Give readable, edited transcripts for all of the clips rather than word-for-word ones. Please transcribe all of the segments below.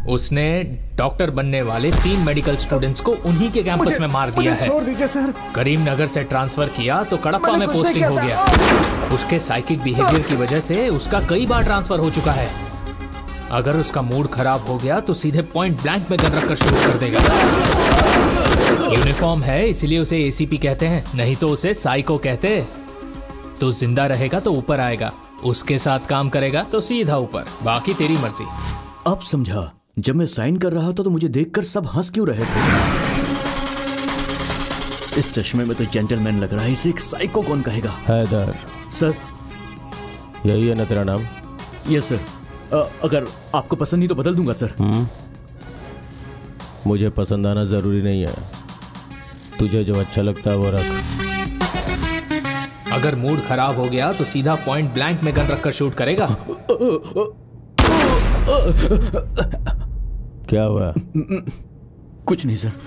उसने डॉक्टर बनने वाले 3 मेडिकल स्टूडेंट्स को उन्हीं के कैंपस में मार दिया है। छोड़ दीजिए सर। करीमनगर से ट्रांसफर किया तो कडप्पा में पोस्टिंग हो गया। उसके साइकिक बिहेवियर की वजह से उसका कई बार ट्रांसफर हो चुका है। अगर उसका मूड खराब हो गया तो सीधे पॉइंट ब्लैंक में गन रखकर शूट कर देगा। यूनिफॉर्म है इसलिए उसे एसीपी कहते हैं, नहीं तो उसे साइको कहते। तो जिंदा रहेगा तो ऊपर आएगा, उसके साथ काम करेगा तो सीधा ऊपर, बाकी तेरी मर्जी। अब समझा, जब मैं साइन कर रहा था तो मुझे देखकर सब हंस क्यों रहे थे। इस चश्मे में तो जेंटलमैन लग रहा है, इसे एक साइको कौन कहेगा। हैदर सर, यही है ना तेरा नाम? Yes sir. अगर आपको पसंद नहीं तो बदल दूंगा सर। मुझे पसंद आना जरूरी नहीं है, तुझे जो अच्छा लगता है वो रख। अगर मूड खराब हो गया तो सीधा पॉइंट ब्लैंक में गन रखकर शूट करेगा। क्या हुआ? कुछ नहीं सर।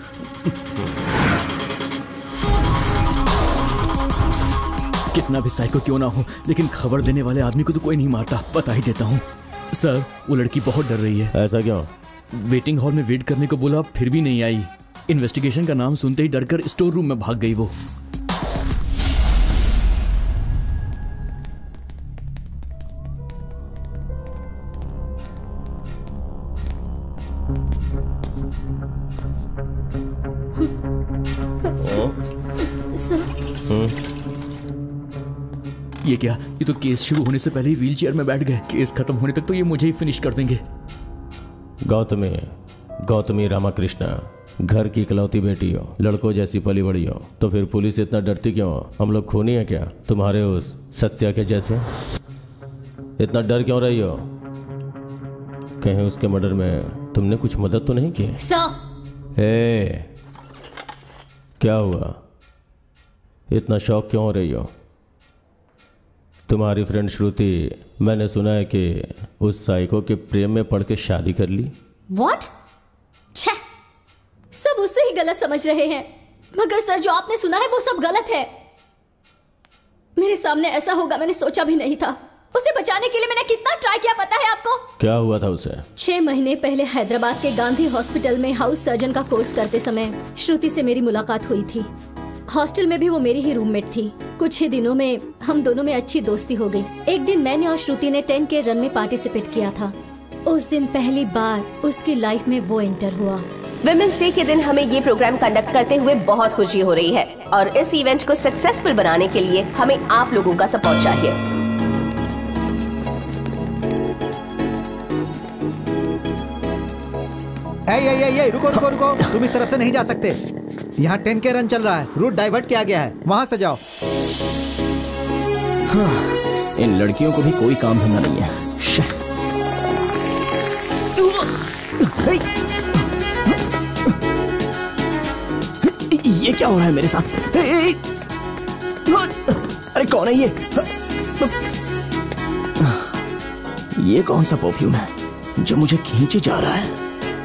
कितना भी साइको क्यों ना हो, लेकिन खबर देने वाले आदमी को तो कोई नहीं मारता, बता ही देता हूँ सर। वो लड़की बहुत डर रही है। ऐसा क्यों? वेटिंग हॉल में वेट करने को बोला, फिर भी नहीं आई। इन्वेस्टिगेशन का नाम सुनते ही डरकर स्टोर रूम में भाग गई वो। ये क्या? ये तो केस शुरू होने से पहले ही व्हीलचेयर में बैठ गए। केस खत्म होने तक तो ये मुझे ही फिनिश कर देंगे। गौतमी रामाकृष्णा घर की इकलौती बेटी हो, लड़कों जैसी पली बड़ी हो, तो फिर पुलिस इतना डरती क्यों हो? हम लोग खूनी है क्या तुम्हारे उस सत्या के जैसे? इतना डर क्यों रही हो? कहीं उसके मर्डर में तुमने कुछ मदद तो नहीं की? क्या हुआ? इतना शौक क्यों हो रही हो? तुम्हारी फ्रेंड श्रुति, मैंने सुना है कि उस साइको के प्रेम में पड़ के शादी कर ली। What? छे, सब उससे ही गलत समझ रहे हैं। मगर सर, जो आपने सुना है वो सब गलत है। मेरे सामने ऐसा होगा मैंने सोचा भी नहीं था। उसे बचाने के लिए मैंने कितना ट्राई किया पता है आपको? क्या हुआ था उसे? 6 महीने पहले हैदराबाद के गांधी हॉस्पिटल में हाउस सर्जन का कोर्स करते समय श्रुति से मेरी मुलाकात हुई थी। हॉस्टल में भी वो मेरी ही रूममेट थी। कुछ ही दिनों में हम दोनों में अच्छी दोस्ती हो गई। एक दिन मैंने और श्रुति ने 10 के रन में पार्टिसिपेट किया था। उस दिन पहली बार उसकी लाइफ में वो एंटर हुआ। विमेंस डे के दिन हमें ये प्रोग्राम कंडक्ट करते हुए बहुत खुशी हो रही है और इस इवेंट को सक्सेसफुल बनाने के लिए हमें आप लोगों का सपोर्ट चाहिए। रुको, तुम इस तरफ से नहीं जा सकते। यहाँ 10 के रन चल रहा है, रूट डाइवर्ट किया गया है, वहां से जाओ। इन लड़कियों को भी कोई काम धंधा नहीं है। ये क्या हो रहा है मेरे साथ? अरे कौन है ये? ये कौन सा परफ्यूम है जो मुझे खींचे जा रहा है?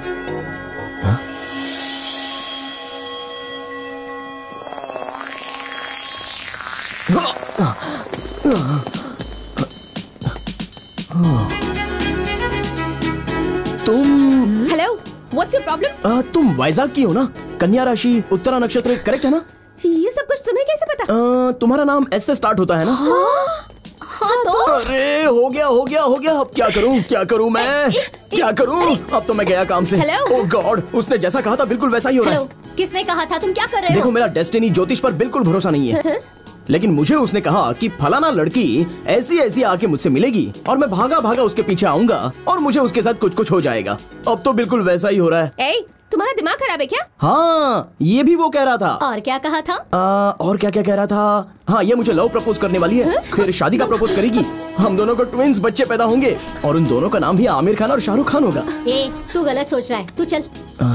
तुम हेलो, व्हाट्स योर प्रॉब्लम? तुम वाइजाग की हो ना? कन्या राशि, उत्तरा नक्षत्र, करेक्ट है ना? ये सब कुछ तुम्हें कैसे पता? तुम्हारा नाम एस से स्टार्ट होता है ना? हाँ तो? अरे हो गया। अब क्या करूं मैं? क्या करूं? अब तो मैं गया काम से। ओह गॉड, उसने जैसा कहा था बिल्कुल वैसा ही हो रहा है। किसने कहा था? तुम क्या कर रहे हो? देखो, मेरा डेस्टिनी ज्योतिष पर बिल्कुल भरोसा नहीं है। लेकिन मुझे उसने कहा कि फलाना लड़की ऐसी आके मुझसे मिलेगी और मैं भागा उसके पीछे आऊंगा और मुझे उसके साथ कुछ हो जाएगा। अब तो बिल्कुल वैसा ही हो रहा है। तुम्हारा दिमाग खराब है क्या? हाँ, ये भी वो कह रहा था। और क्या कहा था? और क्या कह रहा था? हाँ, ये मुझे लव प्रपोज करने वाली है, फिर शादी का प्रपोज करेगी। हम दोनों को ट्विंस बच्चे पैदा होंगे और उन दोनों का नाम भी आमिर खान और शाहरुख खान होगा। तू गलत सोच रहा है, तू चल।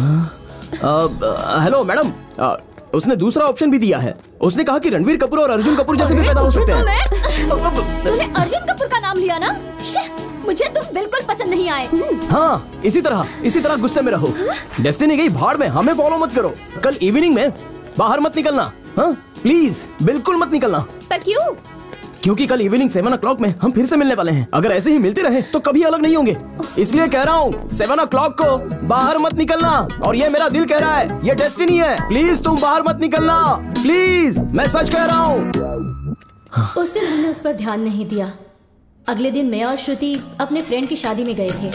हेलो मैडम, उसने दूसरा ऑप्शन भी दिया है। उसने कहा कि रणवीर कपूर और अर्जुन कपूर जैसे भी पैदा हो सकते हैं। तूने अर्जुन कपूर का नाम लिया ना? मुझे तुम बिल्कुल पसंद नहीं आए। हाँ, इसी तरह गुस्से में रहो। डेस्टिनी गई भाड़ में, हमें फॉलो मत करो। कल इवनिंग में बाहर मत निकलना। हाँ प्लीज, बिल्कुल मत निकलना। पर क्यों? क्योंकि कल इवनिंग 7 o'clock में हम फिर से मिलने वाले हैं। अगर ऐसे ही मिलते रहे तो कभी अलग नहीं होंगे। इसलिए कह रहा हूँ 7 o'clock को बाहर मत निकलना। और ये मेरा दिल कह रहा है, ये डेस्टिनी है। प्लीज तुम बाहर मत निकलना, प्लीज, मैं सच कह रहा हूँ। उस दिन हमने उस पर ध्यान नहीं दिया। अगले दिन मैं और श्रुति अपने फ्रेंड की शादी में गए थे।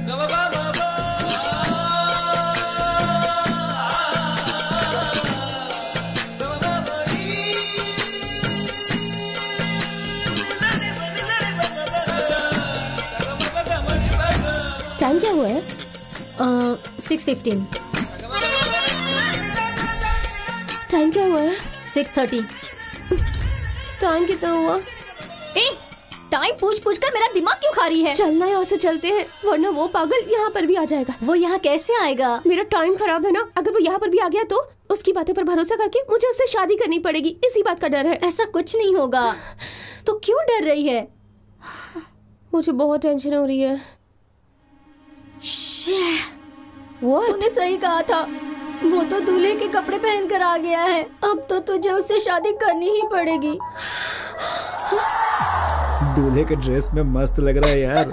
टाइम क्या हुआ है? 6:15। टाइम क्या हुआ है? 6:30। टाइम कितना हुआ? टाइम पूछ कर मेरा दिमाग क्यों खा रही है? चलना यहाँ से चलते हैं, वरना वो पागल यहाँ पर भी आ जाएगा। वो यहाँ कैसे आएगा? मेरा टाइम खराब है ना। अगर वो यहाँ पर भी आ गया तो उसकी बातों पर भरोसा करके मुझे उससे शादी करनी पड़ेगी। इसी बात का डर है। ऐसा कुछ नहीं होगा। तो क्यों डर रही है? मुझे बहुत टेंशन हो रही है। तूने सही कहा था, वो तो दूल्हे के कपड़े पहन कर आ गया है। अब तो तुझे उससे शादी करनी ही पड़ेगी। दूल्हे के ड्रेस में मस्त लग रहा है यार।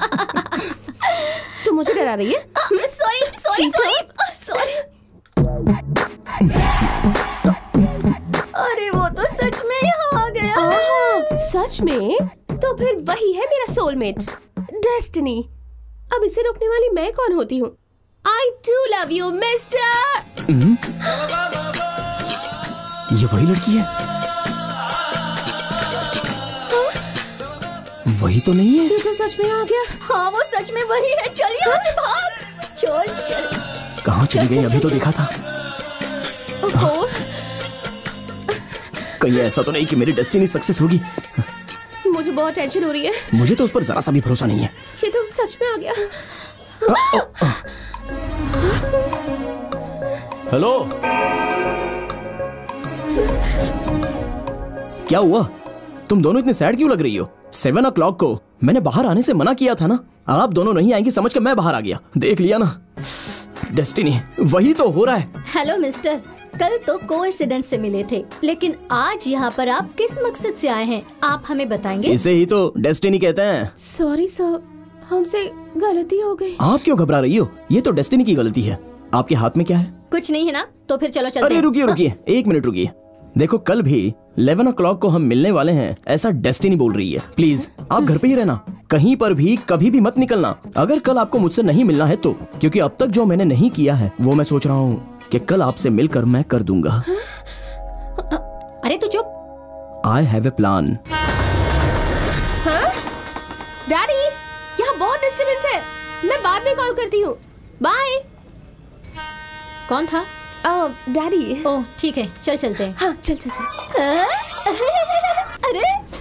तू मुझे डरा रही है? सॉरी। अरे वो तो सच में यहाँ आ गया। सच में? तो फिर वही है मेरा सोलमेट, डेस्टिनी। अब इसे रोकने वाली मैं कौन होती हूँ? I do love you, mister। ये वही लड़की है? वही तो नहीं है? ये तो सच में आ गया। हाँ वो सच में वही है। चल यहाँ से भाग। चल। कहाँ चली गई? अभी तो देखा था। कहीं ऐसा तो नहीं कि मेरी डेस्टिनी सक्सेस होगी? मुझे बहुत टेंशन हो रही है। मुझे तो उस पर जरा सा भी भरोसा नहीं है। ये तो सच में आ गया। हेलो, क्या हुआ? तुम दोनों इतने सैड क्यों लग रही हो? 7 o'clock को मैंने बाहर आने से मना किया था ना। आप दोनों नहीं आएंगी समझ कर मैं बाहर आ गया। देख लिया ना, डेस्टिनी वही तो हो रहा है। हेलो मिस्टर, कल तो कोइंसिडेंस से मिले थे, लेकिन आज यहाँ पर आप किस मकसद से आए हैं? आप हमें बताएंगे? इसे ही तो डेस्टिनी कहते हैं। सॉरी सर, हमसे गलती हो गई। आप क्यों घबरा रही हो? ये तो डेस्टिनी की गलती है। आपके हाथ में क्या है? कुछ नहीं है ना, तो फिर चलो चलते अरे हैं। रुकिए 1 मिनट रुकिए। देखो कल भी 11 o'clock को हम मिलने वाले हैं, ऐसा डेस्टिनी बोल रही है। प्लीज आप घर पे ही रहना, कहीं पर भी कभी भी मत निकलना। अगर कल आपको मुझसे नहीं मिलना है तो, क्योंकि अब तक जो मैंने नहीं किया है वो मैं सोच रहा हूँ कि कल आपसे मिलकर मैं कर दूंगा। अरे तू चुप। I have a plan. Daddy, यहाँ बहुत डिस्टर्बेंस है। मैं बाद में कॉल करती हूँ। बाय। कौन था? डैडी। ओह ठीक है, चल चलते हैं। हाँ चल। अरे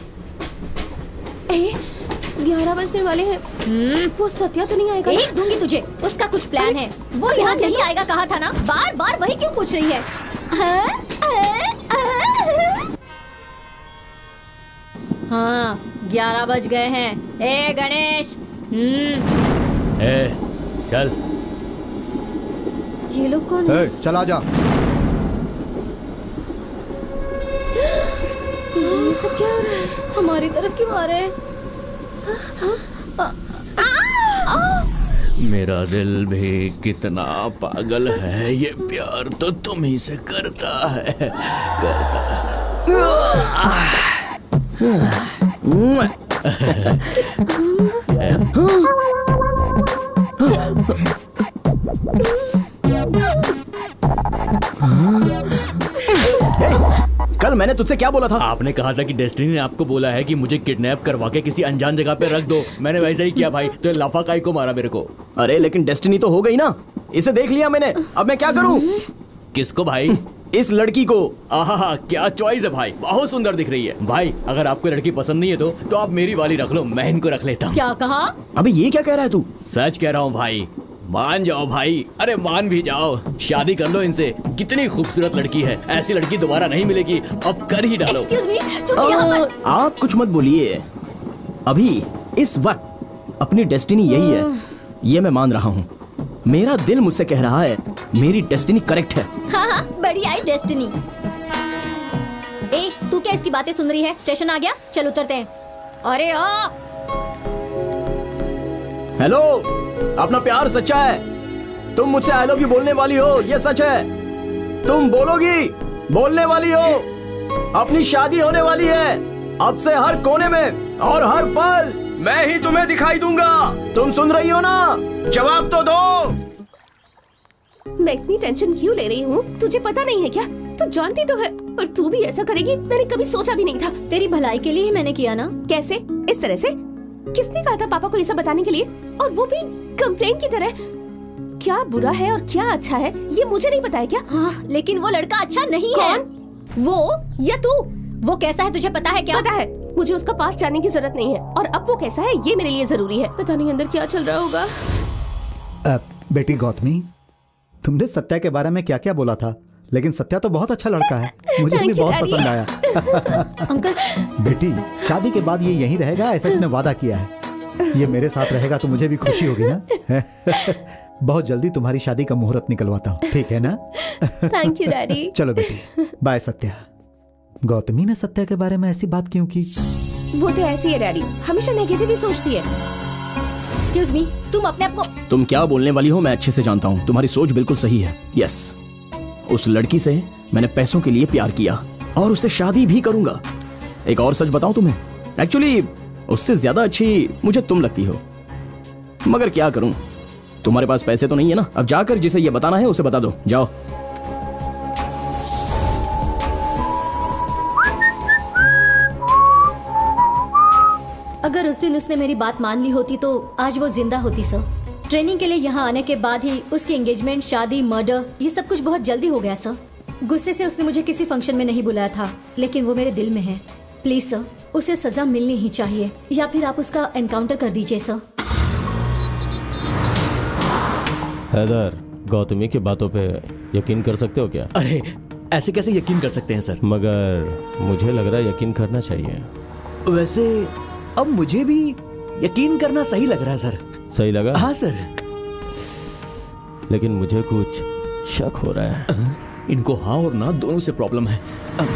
11 बजने वाले हैं। वो सत्या तो नहीं आएगा? एक दूंगी तुझे, उसका कुछ प्लान है। वो यहाँ नहीं आएगा कहा था ना। बार बार वही क्यों पूछ रही है? हाँ 11 बज गए हैं। ए गणेश। चल। ये लोग कौन है? चल आ जा। ये सब क्या हो रहा है? हमारी तरफ क्यों आ रहे हैं? मेरा दिल भी कितना पागल है, ये प्यार तो तुम ही से करता है। कल मैंने तुझसे क्या बोला था? आपने कहा था कि डेस्टिनी ने आपको बोला है कि मुझे किडनैप करवा के किसी अनजान जगह पे रख दो। मैंने वैसा ही किया भाई, तो लाफाकाई को मारा मेरे को। अरे लेकिन डेस्टिनी तो हो गई ना, इसे देख लिया मैंने, अब मैं क्या करूं? किसको भाई? इस लड़की को। आहा क्या चॉइस है भाई, बहुत सुंदर दिख रही है। भाई अगर आपको लड़की पसंद नहीं है तो आप मेरी वाली रख लो, मैं इनको रख लेता हूँ। क्या कहा? अबे ये क्या कह रहा है तू? सच कह रहा हूँ भाई, मान जाओ भाई। अरे मान भी जाओ, शादी कर लो इनसे। कितनी खूबसूरत लड़की है, ऐसी लड़की दोबारा नहीं मिलेगी। अब कर ही डालो। Excuse me, तुम यहाँ पर... आप कुछ मत बोलिए। अभी इस वक्त अपनी डेस्टिनी यही है, ये मैं मान रहा हूँ। मेरा दिल मुझसे कह रहा है मेरी डेस्टिनी करेक्ट है। हाँ, बड़ी आई डेस्टिनी। ए, तू क्या क्या इसकी बातें सुन रही है? स्टेशन आ गया, चल उतरते हैं। अरे आ! हेलो, अपना प्यार सच्चा है। तुम मुझसे आई लव यू बोलने वाली हो, ये सच है। तुम बोलोगी, बोलने वाली हो। अपनी शादी होने वाली है। अब से हर कोने में और हर पल मैं ही तुम्हें दिखाई दूंगा। तुम सुन रही हो ना? जवाब तो दो। मैं इतनी टेंशन क्यों ले रही हूँ? तुझे पता नहीं है क्या? तू जानती तो है, पर तू भी ऐसा करेगी मैंने कभी सोचा भी नहीं था। तेरी भलाई के लिए ही मैंने किया ना। कैसे? इस तरह से? किसने कहा था पापा को ये सब बताने के लिए? और वो भी कंप्लेन की तरह। क्या बुरा है और क्या अच्छा है ये मुझे नहीं पता है क्या? हाँ, लेकिन वो लड़का अच्छा नहीं है। वो या तू? वो कैसा है तुझे पता है क्या? पता है, मुझे उसका पास जानने की जरूरत नहीं है। और अब वो कैसा है ये मेरे लिए जरूरी है। पता नहीं अंदर क्या चल रहा होगा। बेटी गौतमी, तुमने सत्या के बारे में क्या क्या बोला था, लेकिन सत्या तो बहुत अच्छा लड़का है। मुझे भी बहुत पसंद आया। अंकल, बेटी शादी के बाद ये यहीं रहेगा, ऐसा इसने वादा किया है। ये मेरे साथ रहेगा तो मुझे भी खुशी होगी ना। बहुत जल्दी तुम्हारी शादी का मुहूर्त निकलवाता हूँ, ठीक है ना? Thank you daddy. चलो बेटी, बाय सत्या। गौतमी ने सत्या के बारे में ऐसी बात क्यों की? वो तो ऐसी है डैडी, हमेशा नेगेटिव ही सोचती है। एक्सक्यूज मी, तुम अपने आप को। तुम क्या बोलने वाली हो मैं अच्छे से जानता हूँ। तुम्हारी सोच बिल्कुल सही है। यस, उस लड़की से मैंने पैसों के लिए प्यार किया और उससे शादी भी करूंगा। एक और सच बताऊं तुम्हें, एक्चुअली उससे ज्यादा अच्छी मुझे तुम लगती हो। मगर क्या करूं, तुम्हारे पास पैसे तो नहीं है ना। अब जाकर जिसे ये बताना है उसे बता दो, जाओ। अगर उस दिन उसने मेरी बात मान ली होती तो आज वो जिंदा होती सर। ट्रेनिंग के लिए यहाँ आने के बाद ही उसकी एंगेजमेंट, शादी, मर्डर, ये सब कुछ बहुत जल्दी हो गया सर। गुस्से से उसने मुझे किसी फंक्शन में नहीं बुलाया था, लेकिन वो मेरे दिल में है। प्लीज सर, उसे सजा मिलनी ही चाहिए, या फिर आप उसका एनकाउंटर कर दीजिए सर। हैदर, गौतमी की बातों पे यकीन कर सकते हो क्या? अरे ऐसे कैसे यकीन कर सकते हैं सर? मगर मुझे लग रहा है यकीन करना चाहिए। वैसे अब मुझे भी यकीन करना सही लग रहा है सर। सही लगा? हाँ सर। लेकिन मुझे कुछ शक हो रहा है। इनको हाँ और ना दोनों से प्रॉब्लम है।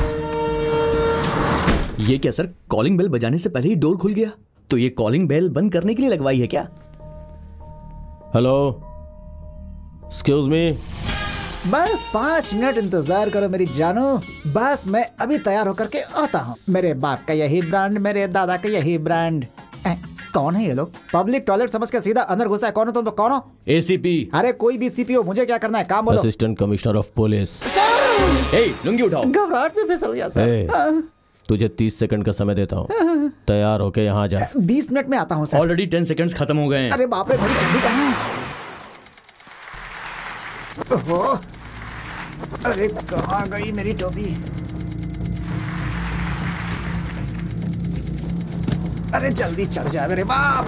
ये क्या सर, कॉलिंग बेल बजाने से पहले ही डोर खुल गया? तो ये कॉलिंग बेल बंद करने के लिए लगवाई है क्या? Hello, excuse me. बस 5 मिनट इंतजार करो मेरी जानो। बस मैं अभी तैयार होकर के आता हूँ। मेरे बाप का यही ब्रांड, मेरे दादा का यही ब्रांड। कौन है ये लोग? पब्लिक टॉयलेट समझ के सीधा अंदर घुसा है। कौन हो तुम? कौन हो? एसीपी। अरे कोई भी सीपी हो, मुझे क्या करना है? काम बोलो। Assistant commissioner of police. लुंगी उठाओ। घबराहट में फिसल गया सर। तुझे 30 सेकंड का समय देता हूँ, तैयार होके यहाँ जा। 20 मिनट में आता हूँ सर। ऑलरेडी 10 सेकंड्स खत्म हो गए हैं। अरे बाप रे, मेरी छुट्टी कहाँ है? अरे कहाँ गई मेरी टोपी? अरे जल्दी चढ़ जा मेरे बाप।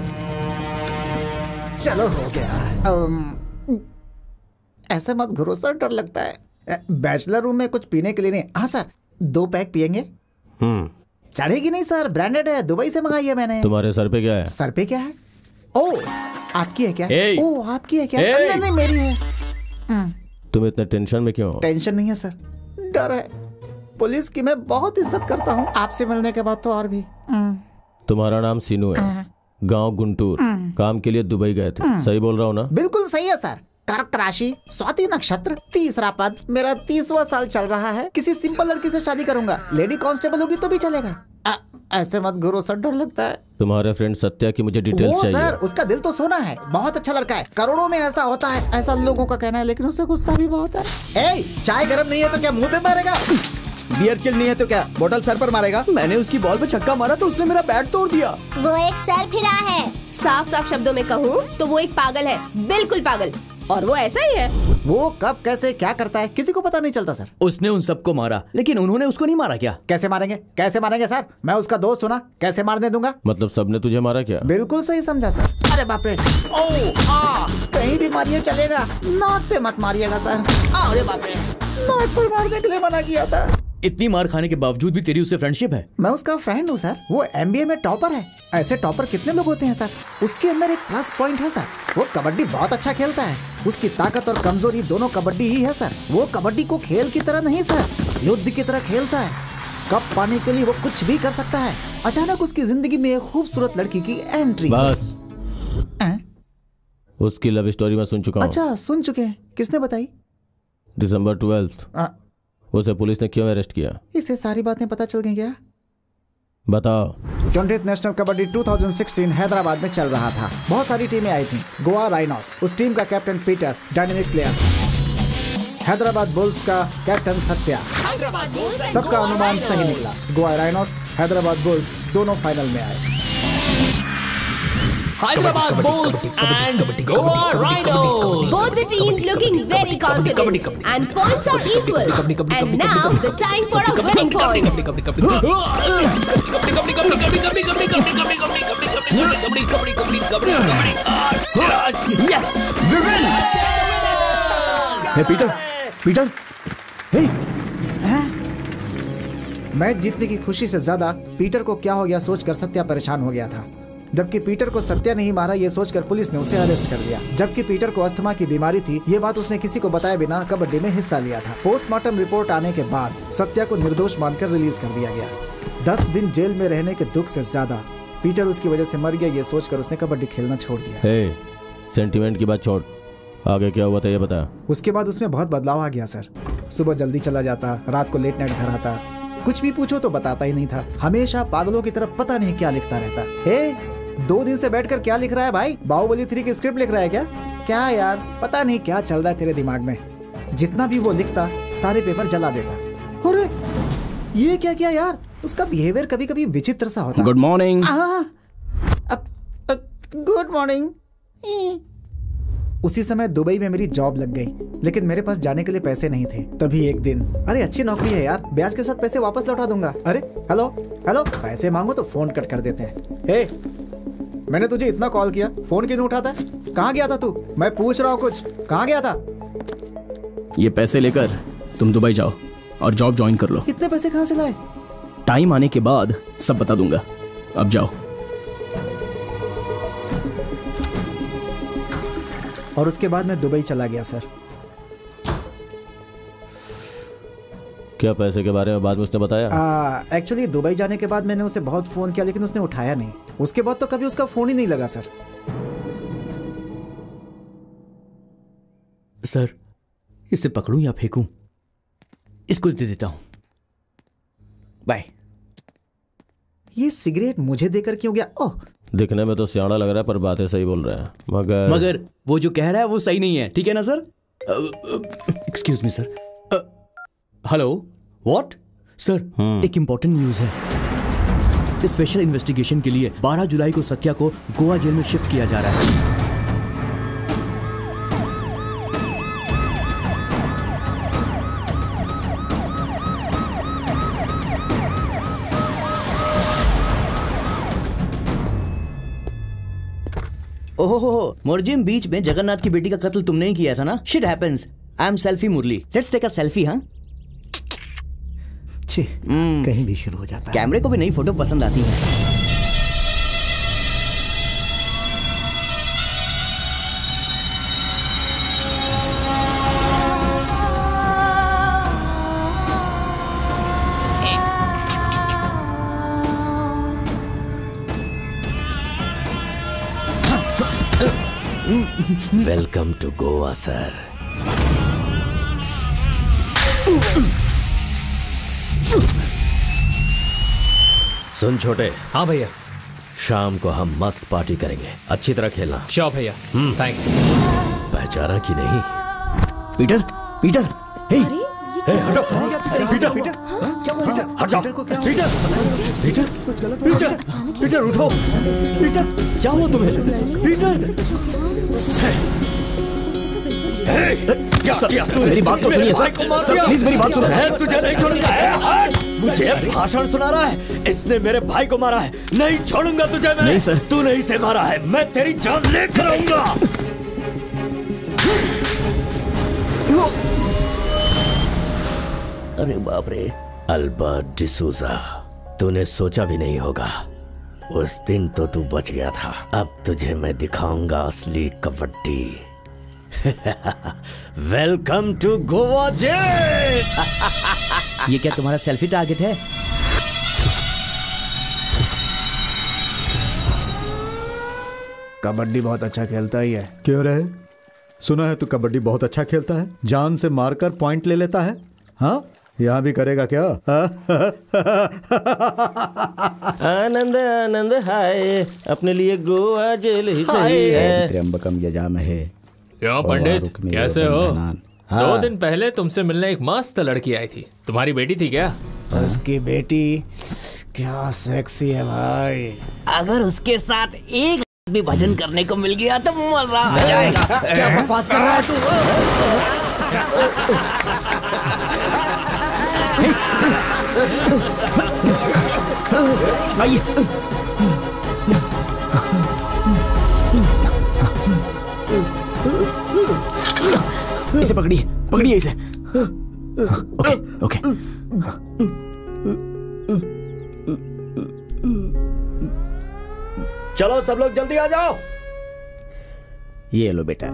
चलो हो गया। ऐसे मत घुरो सर, डर लगता है। बैचलर रूम में कुछ पीने के लिए नहीं। हाँ सर, 2 पैक पियेंगे? चढ़ेगी नहीं सर, ब्रांडेड है, दुबई से मंगाई है मैंने। तुम्हारे सर पे क्या है? सर पे क्या है? ओ आपकी है क्या? ओ आपकी है क्या? नहीं मेरी है। तुम इतने टेंशन में क्यों हो? टेंशन नहीं है सर, डर है। पुलिस की मैं बहुत इज्जत करता हूँ, आपसे मिलने के बाद तो और भी। तुम्हारा नाम सीनू है, गांव गुंटूर, काम के लिए दुबई गए थे, सही बोल रहा हूँ ना? बिल्कुल सही है सर। कर्क राशि, स्वाति नक्षत्र, 3रा पद, मेरा 30वां साल चल रहा है। किसी सिंपल लड़की से शादी करूंगा, लेडी कांस्टेबल होगी तो भी चलेगा। ऐसे मत घुरो सर, डर लगता है। तुम्हारे फ्रेंड सत्या की मुझे डिटेल्स चाहिए। सर उसका दिल तो सोना है, बहुत अच्छा लड़का है, करोड़ों में ऐसा होता है, ऐसा लोगों का कहना है, लेकिन उसे गुस्सा भी बहुत है। चाय गर्म नहीं है तो क्या मुंह पे मारेगा? बियर किल नहीं है तो क्या बोतल सर पर मारेगा? मैंने उसकी बॉल पे छक्का मारा तो उसने मेरा बैट तोड़ दिया। वो एक सर फिरा है। साफ साफ शब्दों में कहूँ तो वो एक पागल है, बिल्कुल पागल। और वो ऐसा ही है। वो कब कैसे क्या करता है किसी को पता नहीं चलता सर। उसने उन सबको मारा, लेकिन उन्होंने उसको नहीं मारा क्या? कैसे मारेंगे? कैसे मारेंगे सर? मैं उसका दोस्त हूँ ना, कैसे मारने दूंगा? मतलब सबने तुझे मारा क्या? बिल्कुल सही समझा सर। अरे बाप रे, कहीं भी मारिए चलेगा, नाक पे मत मारिएगा सर। अरे बाप रे, नाक पर मारने के लिए मना किया था। इतनी मार खाने के बावजूद भी तेरी उससे फ्रेंडशिप है? मैं उसका फ्रेंड हूँ सर, वो MBA में टॉपर है। ऐसे टॉपर कितने लोग होते हैं सर। उसके अंदर एक प्लस पॉइंट है सर, वो कबड्डी बहुत अच्छा खेलता है। उसकी ताकत और कमजोरी दोनों कबड्डी ही है सर। वो कबड्डी को खेल की तरह नहीं सर, युद्ध की तरह खेलता है। कप पाने के लिए वो कुछ भी कर सकता है। अचानक उसकी जिंदगी में एक खूबसूरत लड़की की एंट्री। बस उसकी लव स्टोरी मैं सुन चुका हूँ। अच्छा, सुन चुके हैं? किसने बताई? दिसंबर 12 उसे पुलिस ने क्यों अरेस्ट किया? इसे सारी बातें पता चल गई क्या? बताओ। 20th नेशनल कबड्डी 2016 हैदराबाद में चल रहा था। बहुत सारी टीमें आई थी। गोवा राइनोस, उस टीम का कैप्टन पीटर डायनेमिक प्लेयर था। हैदराबाद बुल्स का कैप्टन सत्या। सबका अनुमान सही निकला। गोवा राइनोस, हैदराबाद बुल्स दोनों फाइनल में आए। Hyderabad Bulls and Goa Rhinos. Both the teams looking very confident and points are equal. And now the time for a winning point. Yes, we win. Hey Peter, hey. Match जीतने की खुशी से ज्यादा Peter को क्या हो गया सोचकर सत्या परेशान हो गया था। जबकि पीटर को सत्या ने ही मारा ये सोचकर पुलिस ने उसे अरेस्ट कर लिया। जबकि पीटर को अस्थमा की बीमारी थी, ये बात उसने किसी को बताए बिना कबड्डी में हिस्सा लिया था। पोस्टमार्टम रिपोर्ट आने के बाद सत्या को निर्दोष मानकर रिलीज कर दिया गया। 10 दिन जेल में रहने के दुख से ज्यादा पीटर उसकी वजह से मर गया ये सोचकर उसने कबड्डी खेलना छोड़ दिया। हे, सेंटिमेंट की बात छोड़, आगे क्या हुआ था ये बता। उसके बाद उसमें बहुत बदलाव आ गया सर। सुबह जल्दी चला जाता, रात को लेट नाइट घर आता, कुछ भी पूछो तो बताता ही नहीं था। हमेशा पागलों की तरफ पता नहीं क्या लिखता रहता। हे, 2 दिन से बैठकर क्या लिख रहा है भाई? बाहुबली 3 की स्क्रिप्ट लिख रहा है क्या? क्या यार, पता नहीं क्या चल रहा है तेरे दिमाग में। जितना भी वो लिखता सारे पेपर जला देता। अरे ये क्या किया यार? उसका बिहेवियर कभी कभी विचित्र सा होता। Good morning. Good morning. उसी समय दुबई में मेरी जॉब लग गई, लेकिन मेरे पास जाने के लिए पैसे नहीं थे। तभी एक दिन, अरे अच्छी नौकरी है यार, ब्याज के साथ पैसे वापस लौटा दूंगा। अरे हेलो हेलो, पैसे मांगो तो फोन कट कर देते हैं। हे, मैंने तुझे इतना कॉल किया, फोन क्यों नहीं उठाता? कहाँ गया था तू? मैं पूछ रहा हूँ कुछ, कहाँ गया था? ये पैसे लेकर तुम दुबई जाओ और जॉब ज्वाइन कर लो। इतने पैसे कहाँ से लाए? टाइम आने के बाद सब बता दूंगा, अब जाओ। और उसके बाद मैं दुबई चला गया सर। क्या पैसे के बारे में बाद में उसने बताया? एक्चुअली दुबई जाने के बाद मैंने उसे बहुत फोन किया, लेकिन उसने उठाया नहीं। उसके बाद तो कभी उसका फोन ही नहीं लगा सर। सर, इसे पकड़ूं या फेंकूं? इसको दे देता हूं। बाय। ये सिगरेट मुझे देकर क्यों गया? ओह, दिखने में तो सियाना लग रहा है पर बातें सही बोल रहा है। मगर वो जो कह रहा है वो सही नहीं है, ठीक है ना sir? Excuse me sir. Hello, what? Sir, एक इंपॉर्टेंट न्यूज है। स्पेशल इन्वेस्टिगेशन के लिए 12 जुलाई को सत्या को गोवा जेल में शिफ्ट किया जा रहा है। ओहो, मोरजिम बीच में जगन्नाथ की बेटी का कत्ल तुमने ही किया था ना? Shit happens. I am selfie Murali. Let's take a selfie. हाँ, कहीं भी शुरू हो जाता है। कैमरे को भी नई फोटो पसंद आती है। Welcome to Goa sir. सुन छोटे। हाँ भैया। शाम को हम मस्त पार्टी करेंगे, अच्छी तरह खेलना। श्योर भैया, थैंक्स। पहचाना कि नहीं? पीटर, पीटर, हे, हटो। पीटर, पीटर, हट जाओ। पीटर, पीटर, पीटर, पीटर उठो। पीटर, क्या हुआ तुम्हें? पीटर, मेरी बात तो सुनिए सर, प्लीज मेरी बात सुनो। तुझे नहीं छोड़ूंगा। मुझे भाषण सुना रहा है? इसने मेरे भाई को मारा है, नहीं छोड़ूंगा तुझे मैं। नहीं सर, तूने इसे मारा है, मैं तेरी जान लेकर आऊंगा। अरे बाप रे, अल्बर्ट डिसूजा, तूने सोचा भी नहीं होगा। उस दिन तो तू बच गया था, अब तुझे मैं दिखाऊंगा असली kabaddi. Welcome to Goa jail. ये क्या तुम्हारा सेल्फी टारगेट है? कबड्डी बहुत अच्छा खेलता ही है। क्यों रहे? सुना है तू कबड्डी बहुत अच्छा खेलता है, जान से मारकर पॉइंट ले लेता है। हाँ, यहाँ भी करेगा क्या? आनंद आनंद हाय, अपने लिए गोवा जेल ही सही है। त्र्यंबकम यजामहे। क्यों पंडित, कैसे हो? 2 दिन पहले तुमसे मिलने एक मस्त लड़की आई थी, तुम्हारी बेटी थी क्या? उसकी बेटी क्या सेक्सी है भाई। अगर उसके साथ एक भी भजन करने को मिल गया तो मजा आ जाएगा। क्या बकवास कर रहा है तू? आइए। इसे पकड़िए, पकड़िए इसे। Okay okay. चलो सब लोग जल्दी आ जाओ। ये लो बेटा,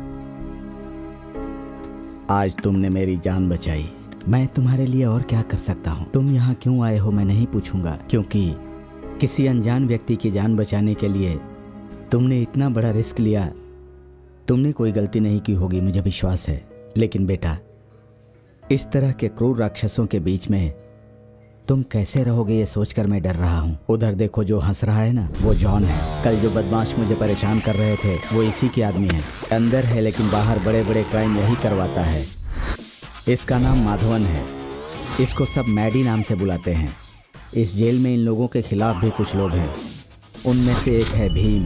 आज तुमने मेरी जान बचाई। मैं तुम्हारे लिए और क्या कर सकता हूँ? तुम यहाँ क्यों आए हो मैं नहीं पूछूंगा, क्योंकि किसी अनजान व्यक्ति की जान बचाने के लिए तुमने इतना बड़ा रिस्क लिया। तुमने कोई गलती नहीं की होगी, मुझे विश्वास है। लेकिन बेटा, इस तरह के क्रूर राक्षसों के बीच में तुम कैसे रहोगे ये सोचकर मैं डर रहा हूँ। उधर देखो, जो हंस रहा है ना, वो जॉन है। कल जो बदमाश मुझे परेशान कर रहे थे वो इसी के आदमी है। अंदर है लेकिन बाहर बड़े बड़े क्राइम यही करवाता है। इसका नाम माधवन है। इसको सब मैडी नाम से बुलाते हैं। इस जेल में इन लोगों के खिलाफ भी कुछ लोग हैं। उनमें से एक है भीम,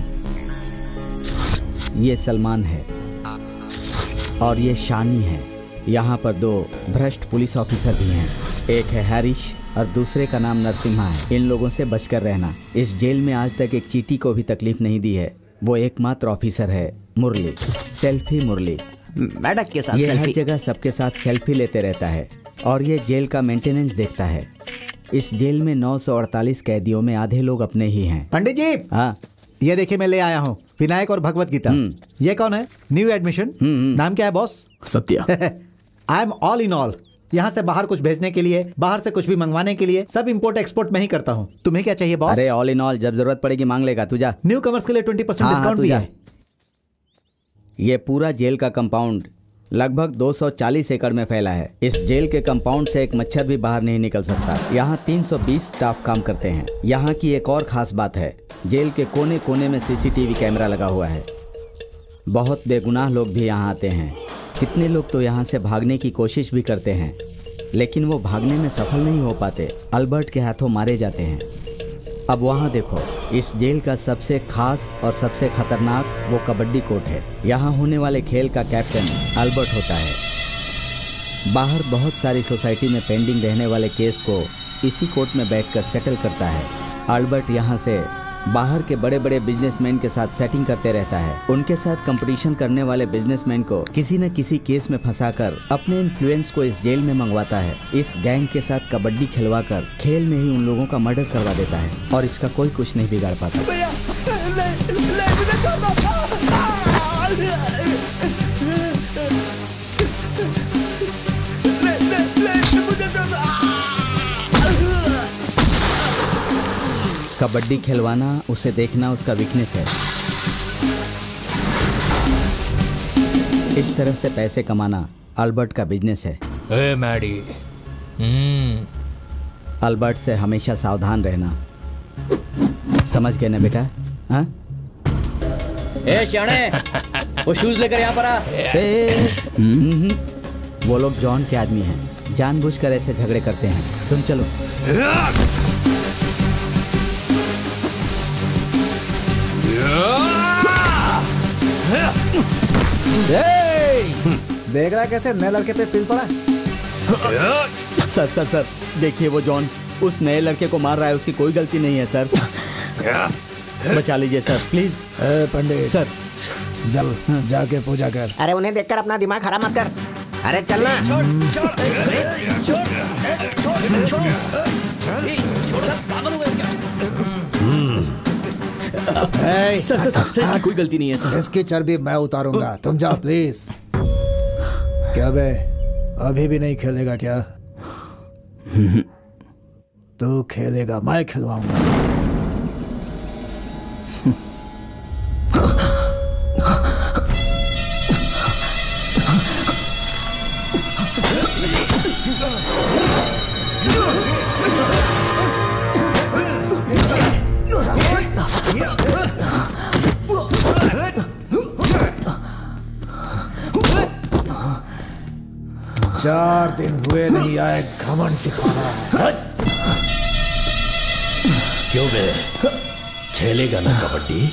ये सलमान है और ये शानी है। यहाँ पर 2 भ्रष्ट पुलिस ऑफिसर भी हैं। एक है हैरिश और दूसरे का नाम नरसिम्हा है। इन लोगों से बचकर रहना। इस जेल में आज तक एक चींटी को भी तकलीफ नहीं दी है। वो एकमात्र ऑफिसर है मुरली, सेल्फी मुरली। मैडम के साथ ये सेल्फी। हर जगह सबके साथ सेल्फी लेते रहता है और ये जेल का मेंटेनेंस देखता है। इस जेल में 948 कैदियों में आधे लोग अपने ही हैं। पंडित जी, हाँ, ये देखिए मैं ले आया हूँ विनायक और भगवत गीता। ये कौन है? New admission. नाम क्या है boss? Satya. I am all in all. यहाँ से बाहर कुछ भेजने के लिए, बाहर से कुछ भी मंगवाने के लिए सब इंपोर्ट एक्सपोर्ट में ही करता हूँ। तुम्हें क्या चाहिए बॉस? अरे ऑल इन ऑल, जब जरूरत पड़ेगी मांग लेगा। तू जा। न्यू कमर्स के लिए 20% डिस्काउंट भी है। ये पूरा जेल का कंपाउंड लगभग 240 एकड़ में फैला है। इस जेल के कंपाउंड से एक मच्छर भी बाहर नहीं निकल सकता। यहाँ 320 स्टाफ काम करते हैं। यहाँ की एक और खास बात है, जेल के कोने कोने में सीसीटीवी कैमरा लगा हुआ है। बहुत बेगुनाह लोग भी यहाँ आते हैं। कितने लोग तो यहाँ से भागने की कोशिश भी करते हैं, लेकिन वो भागने में सफल नहीं हो पाते, अल्बर्ट के हाथों मारे जाते हैं। अब वहाँ देखो, इस जेल का सबसे खास और सबसे खतरनाक वो कबड्डी कोर्ट है। यहाँ होने वाले खेल का कैप्टन अल्बर्ट होता है। बाहर बहुत सारी सोसाइटी में पेंडिंग रहने वाले केस को इसी कोर्ट में बैठकर सेटल करता है। अल्बर्ट यहाँ से बाहर के बड़े बड़े बिजनेसमैन के साथ सेटिंग करते रहता है। उनके साथ कंपटीशन करने वाले बिजनेसमैन को किसी न किसी केस में फंसाकर अपने इन्फ्लुएंस को इस जेल में मंगवाता है। इस गैंग के साथ कबड्डी खिलवाकर खेल में ही उन लोगों का मर्डर करवा देता है और इसका कोई कुछ नहीं बिगाड़ पाता। कबड्डी खिलवाना, उसे देखना उसका वीकनेस है। इस तरह से पैसे कमाना अल्बर्ट का बिजनेस है। ए मैडी, अल्बर्ट से हमेशा सावधान रहना, समझ गए ना बेटा? हाँ? ए शाणे, वो शूज लेकर यहाँ पर आ। वो लोग जॉन के आदमी हैं, जानबूझकर ऐसे झगड़े करते हैं। तुम चलो। देख रहा कैसे नए लड़के पे पिल पड़ा? सर सर सर, देखिए वो जॉन उस नए लड़के को मार रहा है। उसकी कोई गलती नहीं है सर। बचा लीजिए सर प्लीज। पंडित सर, जल जाके पूजा कर। अरे उन्हें देखकर अपना दिमाग खराब मत कर। अरे चलना। सर, इसकी कोई गलती नहीं है सर। इसकी चर्बी मैं उतारूंगा, तुम जाओ प्लीज। क्या बे, अभी भी नहीं खेलेगा क्या? तू खेलेगा, मैं खिलवाऊंगा। चार दिन हुए नहीं आए घमंड दिखाना। क्यों बे, खेलेगा ना कबड्डी?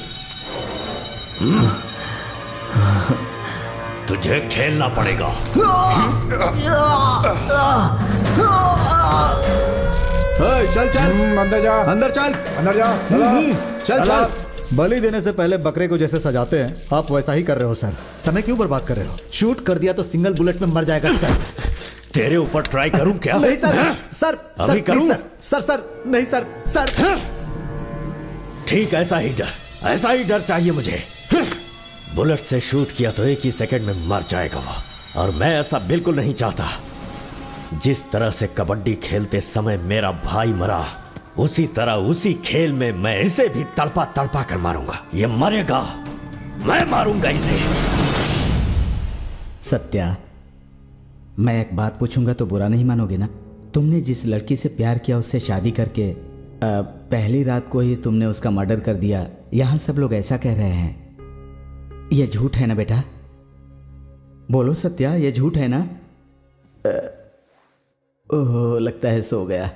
तुझे खेलना पड़ेगा। चल चल अंदर जा, अंदर चल, अंदर जा, चल चल। बलि देने से पहले बकरे को जैसे सजाते हैं आप वैसा ही कर रहे हो सर। समय क्यों बर्बाद कर रहे हो? शूट कर दिया तो सिंगल बुलेट में मर जाएगा सर। तेरे ऊपर ट्राई करूं क्या? नहीं सर, सर अभी करूं? सर नहीं सर, सर। ठीक, ऐसा ही डर चाहिए मुझे। बुलेट से शूट किया तो एक ही सेकंड में मर जाएगा वो, और मैं ऐसा बिल्कुल नहीं चाहता। जिस तरह से कबड्डी खेलते समय मेरा भाई मरा, उसी तरह उसी खेल में मैं इसे भी तड़पा तड़पा कर मारूंगा। ये मरेगा, मैं मारूंगा इसे। सत्या, मैं एक बात पूछूंगा तो बुरा नहीं मानोगे ना? तुमने जिस लड़की से प्यार किया उससे शादी करके पहली रात को ही तुमने उसका मर्डर कर दिया। यहाँ सब लोग ऐसा कह रहे हैं। ये झूठ है ना बेटा? बोलो सत्या, ये झूठ है ना? ओह, लगता है सो गया।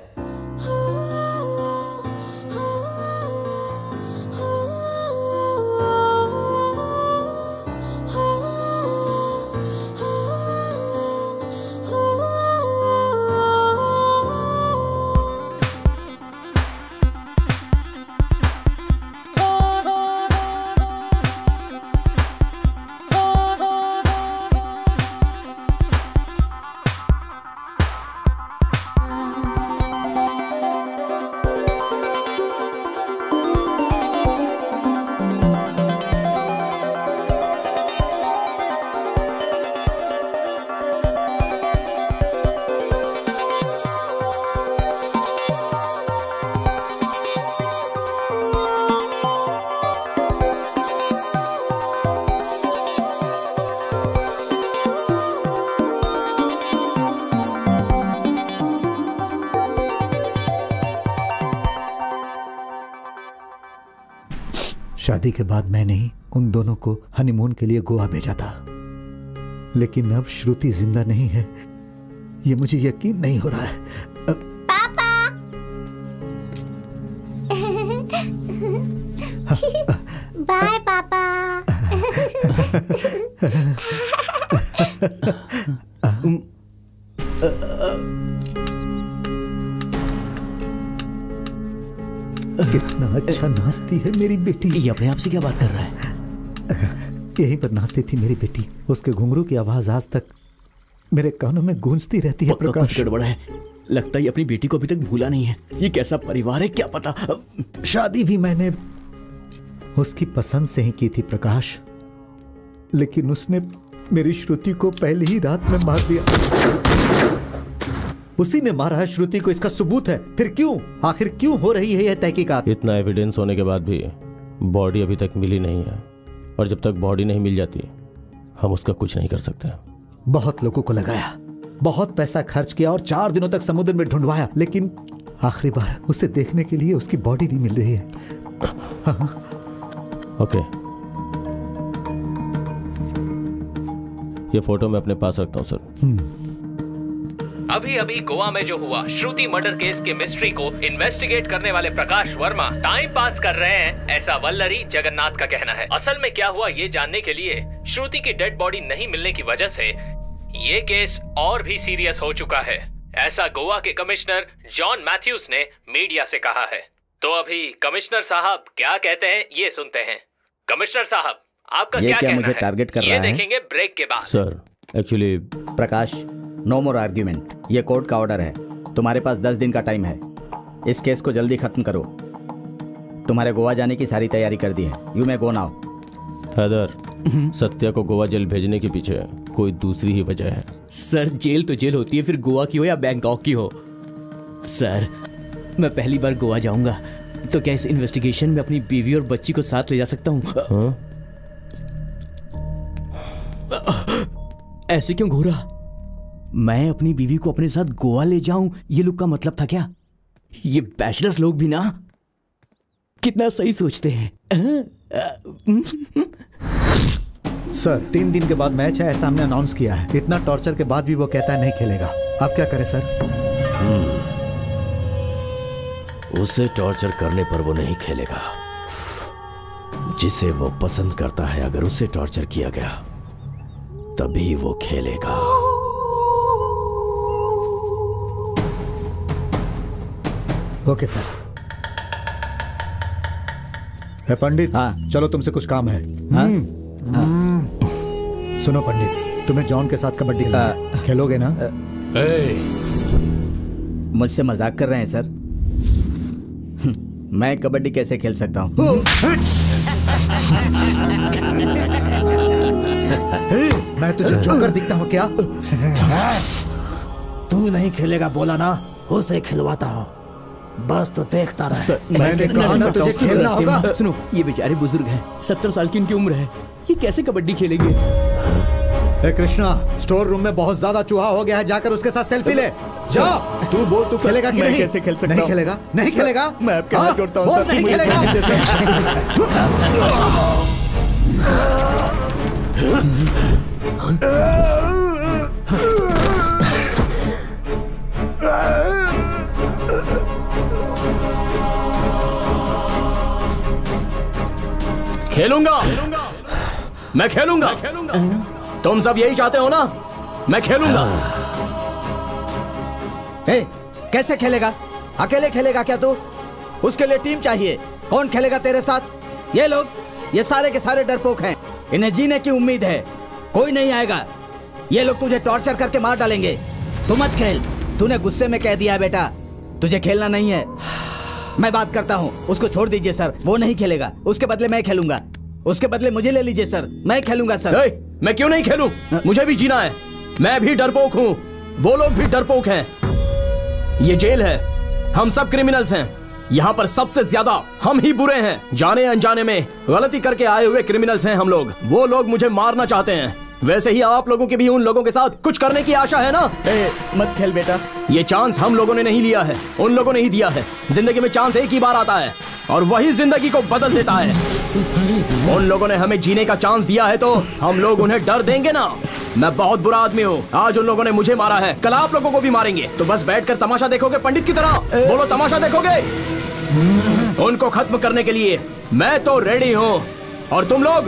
शादी के बाद मैंने ही उन दोनों को हनीमून के लिए गोवा भेजा था, लेकिन अब श्रुति जिंदा नहीं है, ये मुझे यकीन नहीं हो रहा है। पापा। बाय पापा। कितना अच्छा नाचती है मेरी बेटी। ये अपने आप से क्या बात कर रहा है? यहीं पर नाचती थी मेरी बेटी। उसके घुंघरू की आवाज आज तक मेरे कानों में गूंजती रहती है। प्रकाश, कुछ गड़बड़ है। लगता है अपनी बेटी को अभी तक भूला नहीं है। ये कैसा परिवार है क्या पता। शादी भी मैंने उसकी पसंद से ही की थी प्रकाश, लेकिन उसने मेरी श्रुति को पहली ही रात में मार दिया। उसी ने मारा है श्रुति को, इसका सबूत है। फिर क्यों, आखिर क्यों हो रही है यह तहकीकात? इतना एविडेंस होने के बाद भी बॉडी अभी तक मिली नहीं है, और जब तक बॉडी नहीं मिल जाती हम उसका कुछ नहीं कर सकते। बहुत लोगों को लगाया, बहुत पैसा खर्च किया और 4 दिनों तक समुद्र में ढूंढवाया, लेकिन आखिरी बार उसे देखने के लिए उसकी बॉडी नहीं मिल रही है। ओके, ये फोटो मैं अपने पास रखता हूँ सर। अभी अभी गोवा में जो हुआ श्रुति मर्डर केस के मिस्ट्री को इन्वेस्टिगेट करने वाले प्रकाश वर्मा टाइम पास कर रहे हैं, ऐसा वल्लरी जगन्नाथ का कहना है। असल में क्या हुआ ये जानने के लिए श्रुति की डेड बॉडी नहीं मिलने की वजह से ये केस और भी सीरियस हो चुका है, ऐसा गोवा के कमिश्नर जॉन मैथ्यूज ने मीडिया से कहा है। तो अभी कमिश्नर साहब क्या कहते हैं ये सुनते हैं। कमिश्नर साहब, आपका क्या कहना मुझे है? टारगेट कर ये रहा है? देखेंगे ब्रेक के बाद। Sir actually Prakash, no more argument. ये कोर्ट का ऑर्डर है। तुम्हारे पास 10 दिन का टाइम है। इस केस को जल्दी खत्म करो। तुम्हारे गोवा जाने की सारी तैयारी कर दी है। You may go now. Haider, Satya को गोवा जेल भेजने के पीछे कोई दूसरी ही वजह है। सर जेल तो जेल होती है, फिर गोवा की हो या बैंकॉक की हो। सर मैं पहली बार गोवा जाऊंगा, तो क्या इस इन्वेस्टिगेशन में अपनी बीवी और बच्ची को साथ ले जा सकता हूँ? ऐसे क्यों घूरा? मैं अपनी बीवी को अपने साथ गोवा ले जाऊं, ये लुक का मतलब था क्या? ये बैचलर्स लोग भी ना कितना सही सोचते हैं। सर 3 दिन के बाद मैच है ऐसा हमने अनाउंस किया है। इतना टॉर्चर के बाद भी वो कहता है नहीं खेलेगा। आप क्या करें सर? उसे टॉर्चर करने पर वो नहीं खेलेगा। जिसे वो पसंद करता है अगर उसे टॉर्चर किया गया तभी वो खेलेगा। Okay sir. है पंडित? हाँ। चलो तुमसे कुछ काम है। हाँ? सुनो पंडित, तुम्हें जॉन के साथ कबड्डी खेलोगे ना? मुझसे मजाक कर रहे हैं सर? मैं कबड्डी कैसे खेल सकता हूँ? मैं तुझे जोकर दिखता हूँ क्या? तू नहीं खेलेगा बोला ना, उसे खिलवाता हूँ, बस तो देखता रहे। मैंने कहा ना तुझे खेलना होगा। सुनो, ये बेचारे बुजुर्ग हैं, 70 साल की इनकी उम्र है, ये कैसे कबड्डी खेलेंगे? कृष्णा, स्टोर रूम में बहुत ज्यादा चूहा हो गया है, जाकर उसके साथ सेल्फी ले। जा, तू बोल तू खेलेगा कि नहीं? कैसे खेल सकता हूं? नहीं खेलेगा? नहीं खेलेगा? मैं आपके हाथ जोड़ता हूं। बोल नहीं खेलेगा? खेलूंगा, मैं खेलूंगा। तुम सब यही चाहते हो ना? मैं खेलूंगा। कैसे खेलेगा? अकेले खेलेगा क्या तू? उसके लिए टीम चाहिए। कौन खेलेगा तेरे साथ? ये लोग, ये सारे के सारे डरपोक हैं, इन्हें जीने की उम्मीद है, कोई नहीं आएगा। ये लोग तुझे टॉर्चर करके मार डालेंगे। तू मत खेल, तूने गुस्से में कह दिया बेटा, तुझे खेलना नहीं है। मैं बात करता हूँ, उसको छोड़ दीजिए सर, वो नहीं खेलेगा। उसके बदले मैं खेलूंगा, उसके बदले मुझे ले लीजिए सर, मैं खेलूंगा सर। मैं क्यों नहीं खेलूं? मुझे भी जीना है, मैं भी डरपोक हूँ, वो लोग भी डरपोक हैं। ये जेल है, हम सब क्रिमिनल्स हैं, यहाँ पर सबसे ज्यादा हम ही बुरे हैं। जाने अनजाने में गलती करके आए हुए क्रिमिनल्स हैं हम लोग। वो लोग मुझे मारना चाहते हैं, वैसे ही आप लोगों की भी उन लोगों के साथ कुछ करने की आशा है ना? मत खेल बेटा। ये चांस हम लोगों ने नहीं लिया है, उन लोगों ने ही दिया है। जिंदगी में चांस एक ही बार आता है और वही जिंदगी को बदल देता है। उन लोगों ने हमें जीने का चांस दिया है तो हम लोग उन्हें डर देंगे ना? मैं बहुत बुरा आदमी हूँ, आज उन लोगों ने मुझे मारा है, कल आप लोगों को भी मारेंगे। तो बस बैठकर तमाशा देखोगे पंडित की तरह? बोलो, तमाशा देखोगे? उनको खत्म करने के लिए मैं तो रेडी हूँ, और तुम लोग?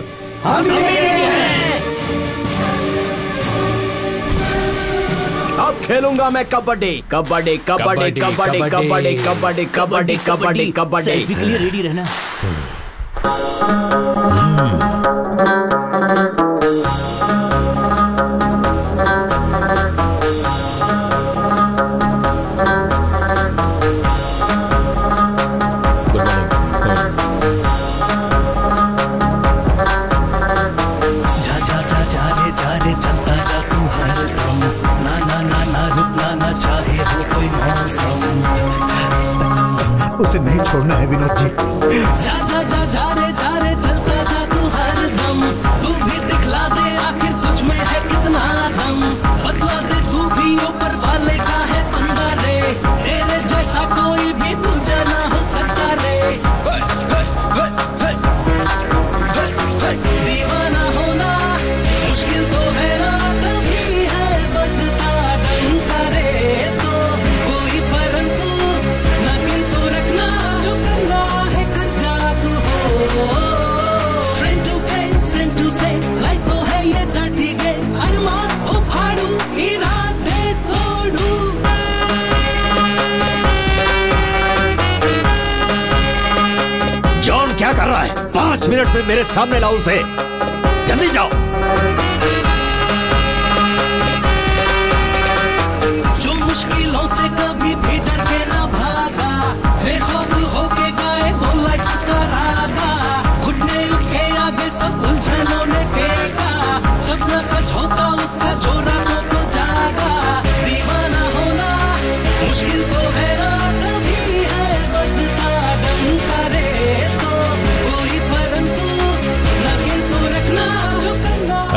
अब खेलूंगा मैं कबड्डी, कबड्डी, कबड्डी, कबड्डी, कबड्डी, कबड्डी, कबड्डी, कबड्डी, कबड्डी। सेल्फी के लिए रेडी रहना। उसे नहीं छोड़ना है विनोद जी। जा जा जा जा रे चलता जा तू हर दम, तू भी दिखला दे आखिर तुझ में है कितना दम। बदला दे तू भी ऊपर वाले का है पंगा रे, तेरे जैसा कोई भी तुझे ना हो सकता रे। दीवाना होना मुश्किल तो है ना, कभी है बचता डंका रे। तो कोई परंतु ना किंतु रखना, जो करना है कर जा तू हो। Friend to friend, same to same, life तो है ये डर्टी गेम। अरमान हो फाड़ू, इरादे तोड़ू। जॉन क्या कर रहा है? 5 मिनट में मेरे सामने लाओ उसे, जल्दी जाओ। जो मुश्किलों से कभी भी डर के ना भागा, बेखौफ होके गाए वो लाइफ का रागा। घुटने उसके आगे सब उलझनों ने टेका, सपना सच होता उसका जो रातों को जागा। दीवाना होना मुश्किल तो है ना, कभी है बचता डंका रे। तो कोई परंतु ना किंतु रखना, जो करना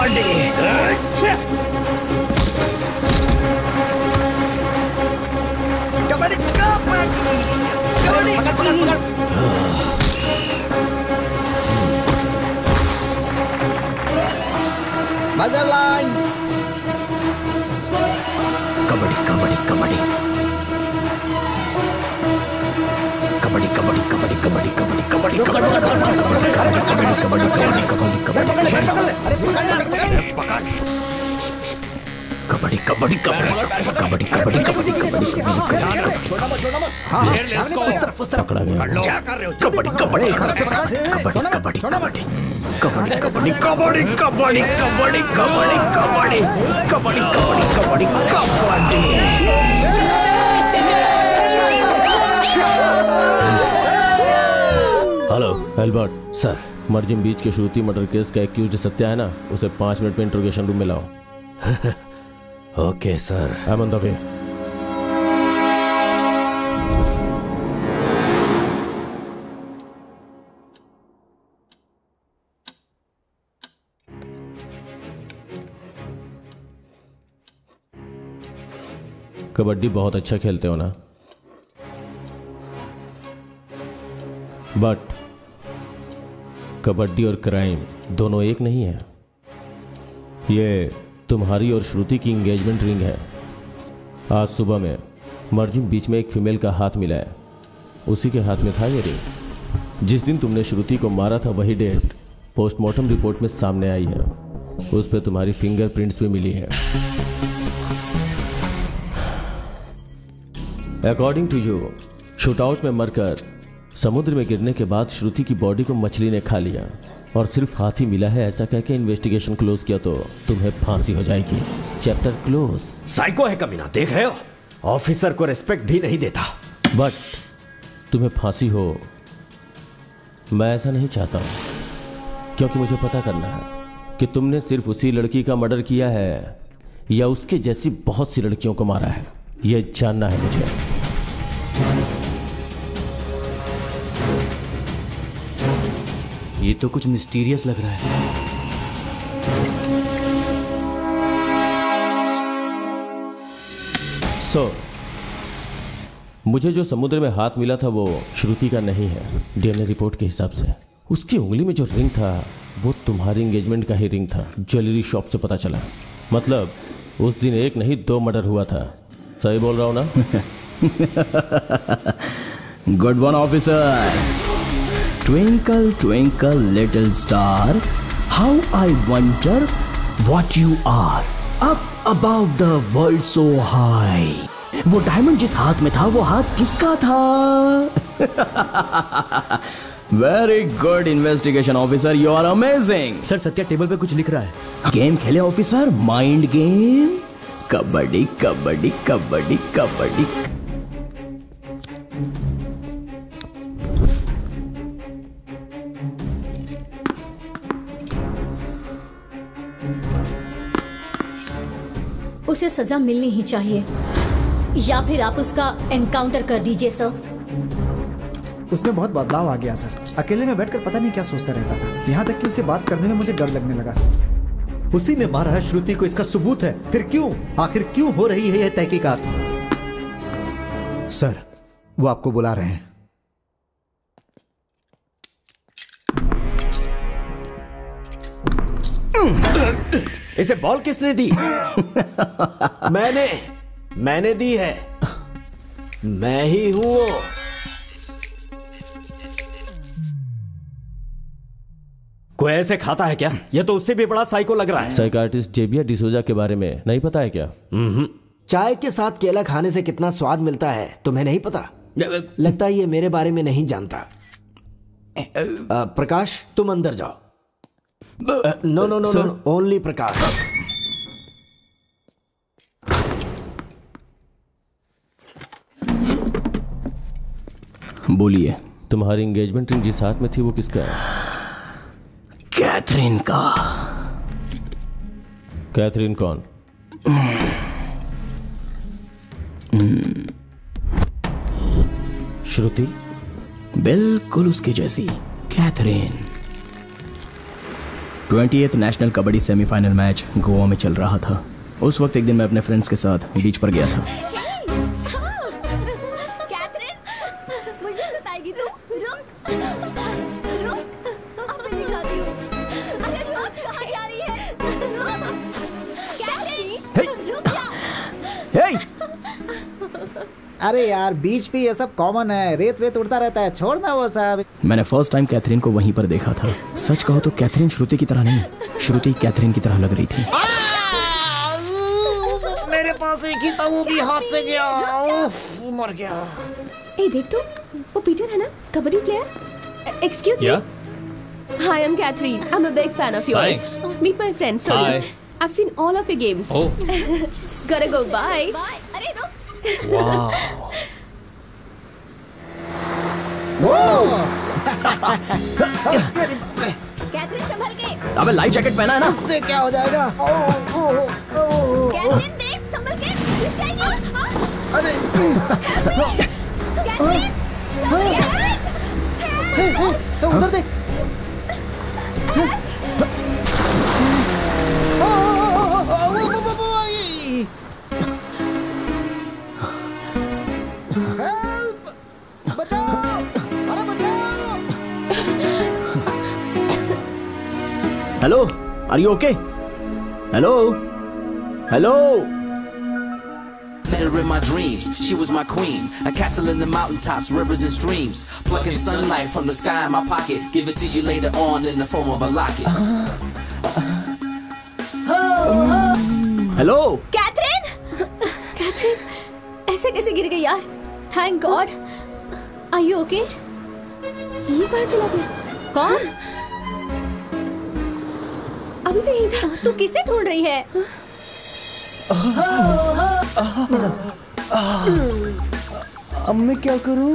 कबड्डी कबड्डी मदरलैंड कबड्डी कबड्डी कबड्डी कबड्डी कबड्डी कबड्डी कबड्डी कबड्डी कबड्डी कबड्डी कबड्डी कबड्डी पकड़ा गया। Kabaddi kabaddi kabaddi kabaddi kabaddi kabaddi kabaddi kabaddi kabaddi kabaddi kabaddi kabaddi kabaddi hello Albert sir, मर्जिम बीच के श्रुति मर्डर केस का एक्यूज्ड सत्या है ना, उसे 5 मिनट में इंट्रोगेशन रूम में लाओ। Okay sir, I am on the way. Kabaddi बहुत अच्छा खेलते हो ना, बट कबड्डी और क्राइम दोनों एक नहीं है। ये तुम्हारी और श्रुति की इंगेजमेंट रिंग है। आज सुबह में मर्जिम बीच में एक फीमेल का हाथ मिला है, उसी के हाथ में था ये रिंग। जिस दिन तुमने श्रुति को मारा था वही डेट पोस्टमार्टम रिपोर्ट में सामने आई है, उस पर तुम्हारी फिंगरप्रिंट्स भी मिली है। अकॉर्डिंग टू यू, शूटआउट में मरकर समुद्र में गिरने के बाद श्रुति की बॉडी को मछली ने खा लिया और सिर्फ हाथ ही मिला है ऐसा कह के इन्वेस्टिगेशन क्लोज किया तो तुम्हें फांसी हो जाएगी। Chapter close. साइको है कमीना, देख रहे हो? ऑफिसर को रिस्पेक्ट भी नहीं देता। बट तुम्हें फांसी हो, मैं ऐसा नहीं चाहता हूं, क्योंकि मुझे पता करना है कि तुमने सिर्फ उसी लड़की का मर्डर किया है या उसके जैसी बहुत सी लड़कियों को मारा है, यह जानना है मुझे। ये तो कुछ मिस्टीरियस लग रहा है। मुझे जो समुद्र में हाथ मिला था वो श्रुति का नहीं है। डीएनए रिपोर्ट के हिसाब से उसकी उंगली में जो रिंग था वो तुम्हारी एंगेजमेंट का ही रिंग था, ज्वेलरी शॉप से पता चला। मतलब उस दिन एक नहीं 2 मर्डर हुआ था। सही बोल रहा हूं ना? Good one officer. Twinkle, twinkle, little star, how I wonder what you are. Up above the world so high. वो डायमंड जिस हाथ में था वो हाथ किसका था? Very good investigation officer, you are amazing. Sir Satya table पे कुछ लिख रहा है। गेम खेले officer, mind game. Kabaddi kabaddi kabaddi kabaddi. उसे सजा मिलनी ही चाहिए, या फिर आप उसका एनकाउंटर कर दीजिए सर। उसमें बहुत बदलाव आ गया सर। अकेले में बैठकर पता नहीं क्या सोचता रहता था, यहाँ तक कि उससे बात करने में मुझे डर लगने लगा। उसी ने मारा है श्रुति को, इसका सबूत है। फिर क्यों, आखिर क्यों हो रही है यह तहकीकात? सर, वो आपको बुला रहे हैं। इसे बॉल किसने दी? मैंने दी है। मैं ही हूं वो। कोई ऐसे खाता है क्या? ये तो उससे भी बड़ा साइको लग रहा है। साइकार्टिस्ट जेबिया डिसोजा के बारे में नहीं पता है क्या? चाय के साथ केला खाने से कितना स्वाद मिलता है तुम्हें नहीं पता? लगता है ये मेरे बारे में नहीं जानता। प्रकाश, तुम अंदर जाओ। No no no no, only Prakash. बोलिए। तुम्हारी एंगेजमेंट रिंग जिस हाथ में थी वो किसका है? कैथरीन का। कैथरीन कौन? श्रुति? बिल्कुल उसके जैसी Catherine. 20th national kabaddi semifinal match Goa में चल रहा था। उस वक्त एक दिन मैं अपने फ्रेंड्स के साथ बीच पर गया था। कैथरीन, मुझे सताएगी तू? रुक, रुक, अब मैं दिखाती हूँ। अरे रुक, कहाँ जा रही है? रुक, कैथरीन, रुक जा। अरे यार, बीच पे ये सब कॉमन है, रेत वेत उड़ता रहता है, छोड़ना वो सब। मैंने फर्स्ट टाइम कैथरीन को वहीं पर देखा था। सच कहो तो कैथरीन श्रुति की तरह नहीं, श्रुति कैथरीन की तरह लग रही थी। मेरे पास एक ही था, वो भी हाथ से गया, मर गया। ए देख तो, वो पीटर है ना, kabaddi player. Excuse me. Hi, I'm Catherine. I'm a big fan of yours. Thanks. Meet my friend Sony. Hi. I've seen all of your games. Oh. Gotta go. Bye. Bye. अरे रुक। Wow. कैथरीन संभल के। अबे life jacket पहना है ना? उससे क्या हो जाएगा? कैथरीन देख, संभल के, गिर जाएगी। अरे कैथरीन, उधर देख। हेल्प! बचाओ! अरे बचाओ! Hello, are you okay? Hello, hello. Met her in my dreams, she was my queen. A castle in the mountaintops, rivers and streams. Plucking sunlight from the sky in my pocket. Give it to you later on in the form of a locket. Hello. Catherine, Catherine, ऐसे कैसे गिर गई यार? Thank God. Are you okay? ये कहाँ चला गया? कौन? अभी तो यहीं था। तू किसे ढूंढ रही है? अब मैं क्या करूं?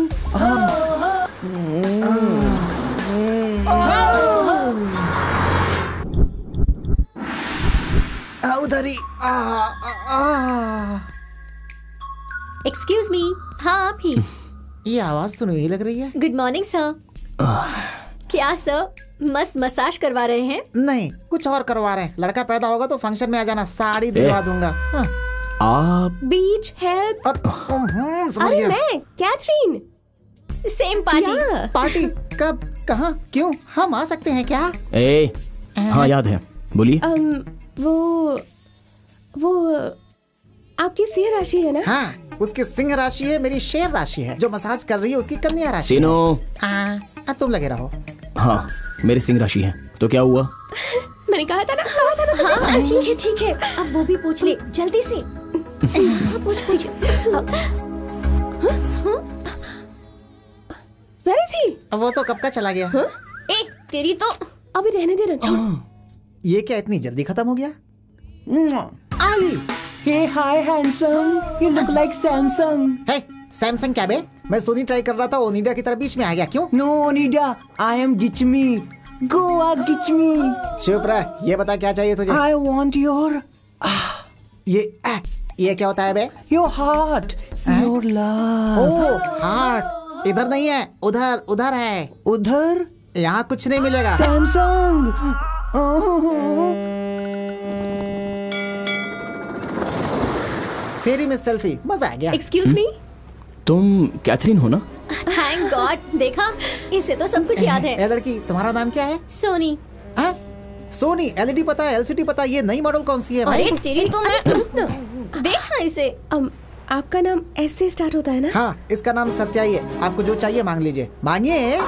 उधर ही। Excuse me. हाँ आप ही। ये आवाज सुनी हुई लग रही है। Good morning sir. क्या सर, मस्त मसाज करवा रहे हैं? नहीं, कुछ और करवा रहे हैं। लड़का पैदा होगा तो फंक्शन में आ जाना, साड़ी दिलवा दूंगा। आप बीच हेल्प। अरे मैं कैथरीन। Same party. पार्टी कब, कहाँ, क्यों? हम आ सकते हैं क्या? ए, हाँ याद है, बोलिए। वो आपकी सिंह राशि है ना? हाँ, उसकी सिंह राशि है, मेरी शेर राशि है। जो मसाज कर रही है उसकी कन्या राशि है। सीनो। तुम लगे रहो। हाँ, मेरी सिंह राशि है। तो क्या हुआ? मैंने कहा था ना। हाँ ठीक है ठीक है, अब वो भी पूछ ले जल्दी से। पूछ। Where is he? वो तो कब का चला गया। ए तेरी तो। अभी रहने दे ना। ये क्या इतनी जल्दी खत्म हो गया? Hey, hi handsome, you look like Samsung. Hey, Samsung क्या बे? मैं सोनी ट्राई कर रहा था, ओनिडा की तरह बीच में आ गया। क्यों? No, Onida, I am Gichmi. Goa Gichmi. चुप रह, ये बता क्या चाहिए तुझे? I want your ये क्या होता है बे? Your heart, your love. ओह, हार्ट। इधर नहीं है, उधर, उधर है। उधर? यहाँ कुछ नहीं मिलेगा। Samsung. फेरी में सेल्फी, मजा आ गया। Excuse me. तुम कैथरीन हो ना? थैंक गॉड, देखा, इसे तो सब कुछ याद है। ए लड़की, तुम्हारा नाम क्या है? सोनी। सोनी, एलईडी पता है, एलसीडी पता है, ये नई मॉडल कौन सी है भाई? अरे तेरी तो देखना इसे। आपका नाम ऐसे स्टार्ट होता है ना? हाँ, इसका नाम सत्या ही है। आपको जो चाहिए मांग लीजिए। मांगिए।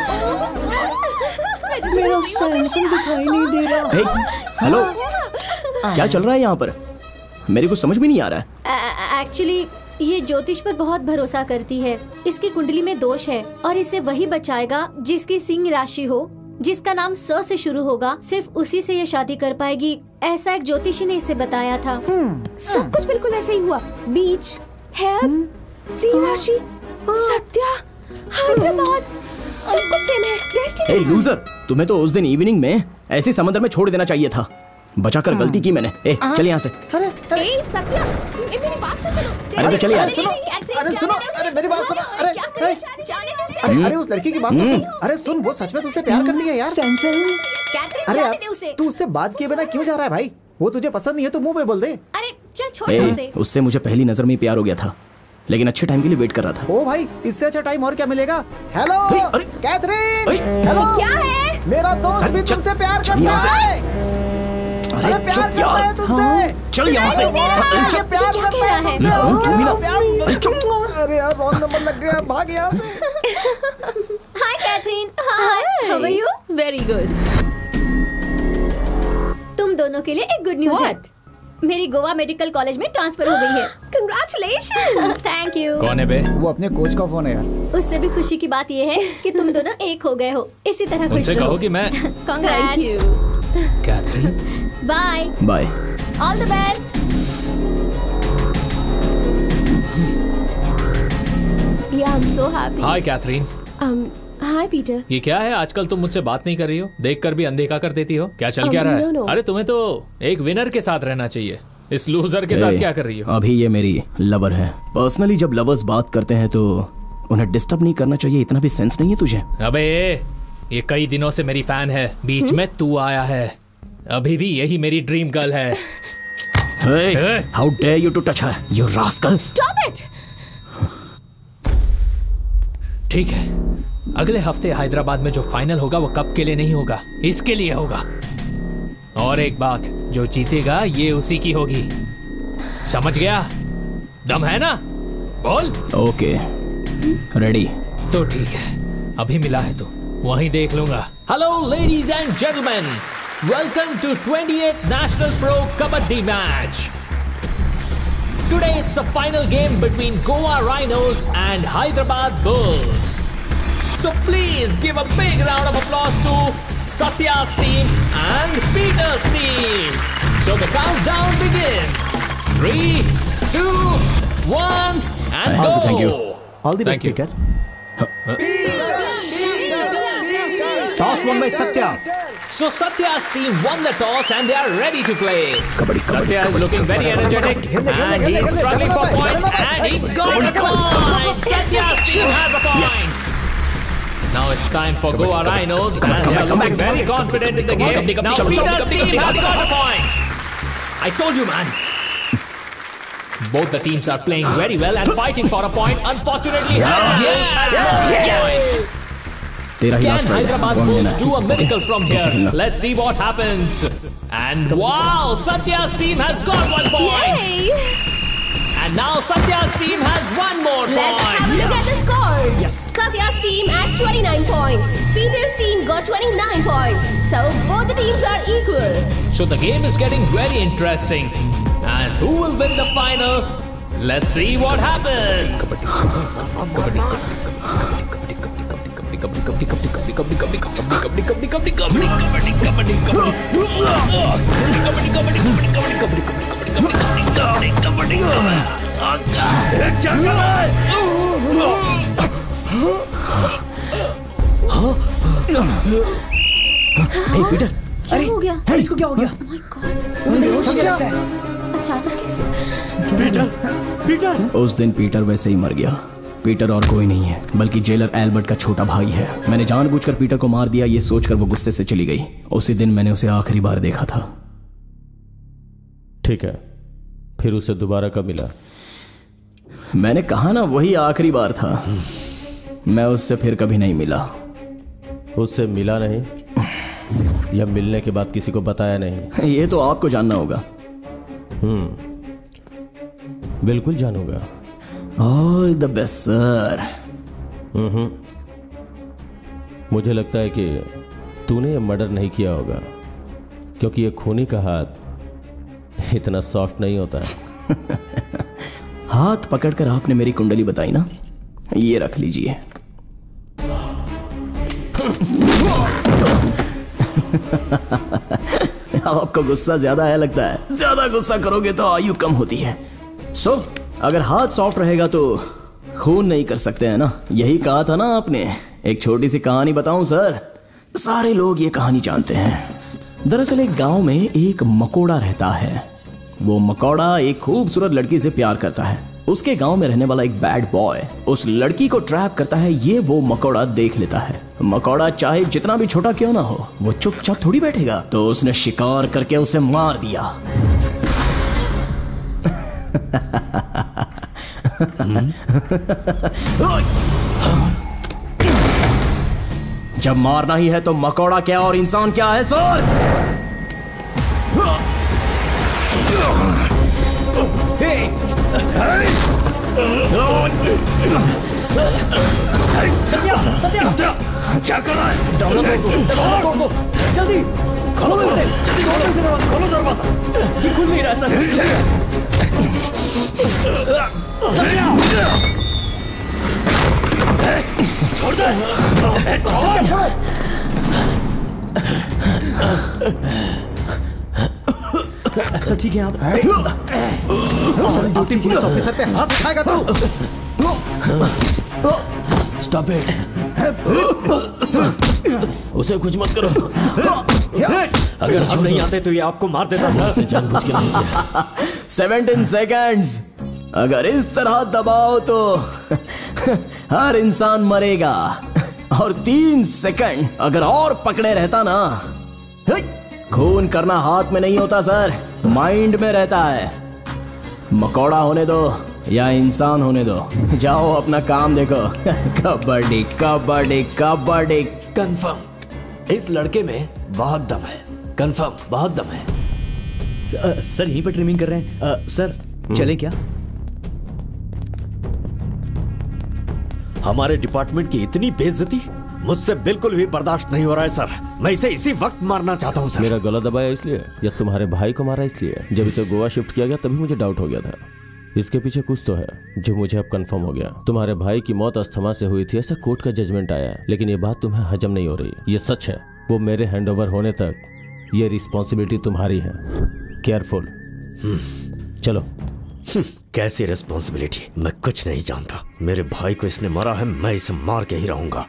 मेरा सैमसंग दिखाई नहीं दे रहा। हेलो, क्या चल रहा है यहाँ पर? मेरे को समझ भी नहीं आ रहा है। एक्चुअली ये ज्योतिष पर बहुत भरोसा करती है। इसकी कुंडली में दोष है और इसे वही बचाएगा जिसकी सिंह राशि हो, जिसका नाम स से शुरू होगा। सिर्फ उसी से ये शादी कर पाएगी, ऐसा एक ज्योतिषी ने इसे बताया था। सब कुछ बिल्कुल ऐसे ही हुआ। बीच, हेल्प, सिंह राशि, सत्या, हैदराबाद, सब कुछ सेम है। डेस्टिनी। लूजर, तुम्हें तो उस दिन इवनिंग में ऐसे समुद्र में छोड़ देना चाहिए था। बचाकर गलती की मैंने। चल यहाँ से। अरे सत्या, मेरी बात तो सुनो। अरे तो चलिए। अरे सुनो, अरे मेरी बात सुनो। अरे जाने दो उसे। अरे उस लड़की की बात तो सुन। अरे सुन, वो सच में तुझसे प्यार करती है यार। कैथरीन, अरे जाने दे उसे। तू उससे बात किए बिना क्यों जा रहा है भाई? वो तुझे पसंद नहीं है तो मुंह पे बोल दे। अरे चल छोड़ उसे। उससे मुझे पहली नजर में ही प्यार हो गया था, लेकिन अच्छे टाइम के लिए वेट कर रहा था। ओ भाई, इससे अच्छा टाइम और क्या मिलेगा? Hello Catherine. हेलो, क्या है? मेरा दोस्त भी तुमसे प्यार करता है। अरे प्यार करता है तुमसे। चल यहाँ से। प्यार करता है तुमसे। अरे यार रॉन्ग नंबर लग गया, भाग यहाँ से। Hi Catherine. Hi, how are you? Very good. तुम दोनों के लिए एक गुड न्यूज है। मेरी गोवा मेडिकल कॉलेज में ट्रांसफर हो गई है। Congratulations! Thank you. कौन है बे? वो अपने कोच का फोन है यार। उससे भी खुशी की बात यह है कि तुम दोनों एक हो गए हो। इसी तरह खुश उनसे कहो कि मैं congrats. Catherine, bye bye, all the best. Yeah, I'm so happy. Hi Catherine. Hi Peter. ये क्या है, आजकल तुम मुझसे बात नहीं कर रही हो, देखकर भी अनदेखा कर देती हो, क्या चल क्या रहा है? no. अरे तुम्हें तो एक विनर के साथ रहना चाहिए, इस लूजर के साथ क्या कर रही हो? अभी ये मेरी लवर है। पर्सनली जब लवर्स बात करते हैं तो उन्हें डिस्टर्ब नहीं करना चाहिए, इतना भी सेंस नहीं है तुझे? अबे ये कई दिनों से मेरी फैन है, बीच में तू आया है, अभी भी यही मेरी ड्रीम गर्ल है। How dare you to touch her, you rascal! Stop it! ठीक है, अगले हफ्ते हैदराबाद में जो फाइनल होगा वो कप के लिए नहीं होगा, इसके लिए होगा। और एक बात, जो जीतेगा ये उसी की होगी, समझ गया? दम है ना? बोल। Okay, ready. तो ठीक है, अभी मिला है तो वहीं देख लूंगा। Hello ladies and gentleman, welcome to 28th national pro kabaddi match. Today it's a final game between Goa Rhinos and Hyderabad Bulls. So please give a big round of applause to Satya's team and Peter's team. So the countdown begins. 3, 2, 1 and go. Thank you. All the best, Peter. Toss won by Satya. So Satya's team won the toss and they are ready to play. Satya is looking very energetic and he's struggling for points and he got a point. Satya's team has a point. Yes. Now it's time for Goa Rhinos and they are looking very confident in the game. Now Peter's team has got a point. I told you, man. Both the teams are playing very well and fighting for a point. Unfortunately, Hyderabad has got a point. Can Hyderabad Bulls do a miracle from here? Let's see what happens. And wow, Satya's team has got 1 point. Yay! And now Satya's team has 1 more Let's point. have a look at the scores. Yes. Satya's team at 29 points. Peter's team got 29 points. So both the teams are equal. So the game is getting very interesting. And who will win the final? Let's see what happens. Peter, क्या हो गया? इसको क्या हो गया? Oh my God. अचानक कैसे? Peter. उस दिन पीटर वैसे ही मर गया। पीटर और कोई नहीं है बल्कि जेलर एल्बर्ट का छोटा भाई है। मैंने जानबूझकर पीटर को मार दिया, ये सोचकर वो गुस्से से चली गई। उसी दिन मैंने उसे आखिरी बार देखा था। ठीक है, फिर उसे दोबारा कब मिला? मैंने कहा ना, वही आखिरी बार था। मैं उससे फिर कभी नहीं मिला। उससे मिला नहीं या मिलने के बाद किसी को बताया नहीं? ये तो आपको जानना होगा। बिल्कुल जानूंगा। All the best sir. मुझे लगता है कि तूने ये मर्डर नहीं किया होगा, क्योंकि ये खूनी का हाथ इतना सॉफ्ट नहीं होता है। हाथ पकड़कर आपने मेरी कुंडली बताई ना, ये रख लीजिए। आपको गुस्सा ज्यादा है लगता है। ज्यादा गुस्सा करोगे तो आयु कम होती है। सो अगर हाथ सॉफ्ट रहेगा तो खून नहीं कर सकते हैं ना, यही कहा था ना आपने। एक छोटी सी कहानी बताऊं सर? सारे लोग ये कहानी जानते हैं। दरअसल एक गांव में एक मकोड़ा रहता है। वो मकोड़ा एक खूबसूरत लड़की से प्यार करता है। उसके गांव में रहने वाला एक बैड बॉय उस लड़की को ट्रैप करता है। ये वो मकोड़ा देख लेता है। मकोड़ा चाहे जितना भी छोटा क्यों ना हो, वो चुपचाप थोड़ी बैठेगा। तो उसने शिकार करके उसे मार दिया। जब मारना ही है तो मकोड़ा क्या और इंसान क्या है सर? सत्या क्या कर रहा है? दरवाजा तोड़ दो, जल्दी खोलो इसे, खोलो दरवाजा। ये खुल नहीं रहा सर। छोड़ दे, सर ठीक है आप ड्यूटी पुलिस ऑफिसर पे हाथ उठाएगा तू? Stop it. उसे कुछ मत करो। अगर हम नहीं आते तो ये आपको मार देता सर। जानबूझ के नहीं किया। 17 सेकंड्स। अगर इस तरह दबाओ तो हर इंसान मरेगा। और 3 सेकंड अगर और पकड़े रहता ना, खून करना हाथ में नहीं होता सर, माइंड में रहता है। मकोड़ा होने दो या इंसान होने दो, जाओ अपना काम देखो। कबड्डी कबड्डी कबड्डी। कंफर्म इस लड़के में बहुत दम है। कंफर्म बहुत दम है। सर यहीं पर ट्रिमिंग कर रहे हैं। सर चलें क्या? हमारे डिपार्टमेंट की इतनी बेइज्जती मुझसे बिल्कुल भी बर्दाश्त नहीं हो रहा है सर। मैं इसे इसी वक्त मारना चाहता हूँ सर। मेरा गला दबाया इसलिए या तुम्हारे भाई को मारा इसलिए? जब इसे गोवा शिफ्ट किया गया तभी मुझे डाउट हो गया था। इसके पीछे कुछ तो है जो मुझे अब कंफर्म हो गया। तुम्हारे भाई की मौत अस्थमा से हुई थी ऐसा कोर्ट का जजमेंट आया है, लेकिन ये बात तुम्हें हजम नहीं हो रही। ये सच है। वो मेरे हैंडओवर होने तक ये रिस्पॉन्सिबिलिटी तुम्हारी है। केयरफुल। चलो। कैसी रिस्पॉन्सिबिलिटी? मैं कुछ नहीं जानता। मेरे भाई को इसने मारा है, मैं इसे मार के ही रहूंगा।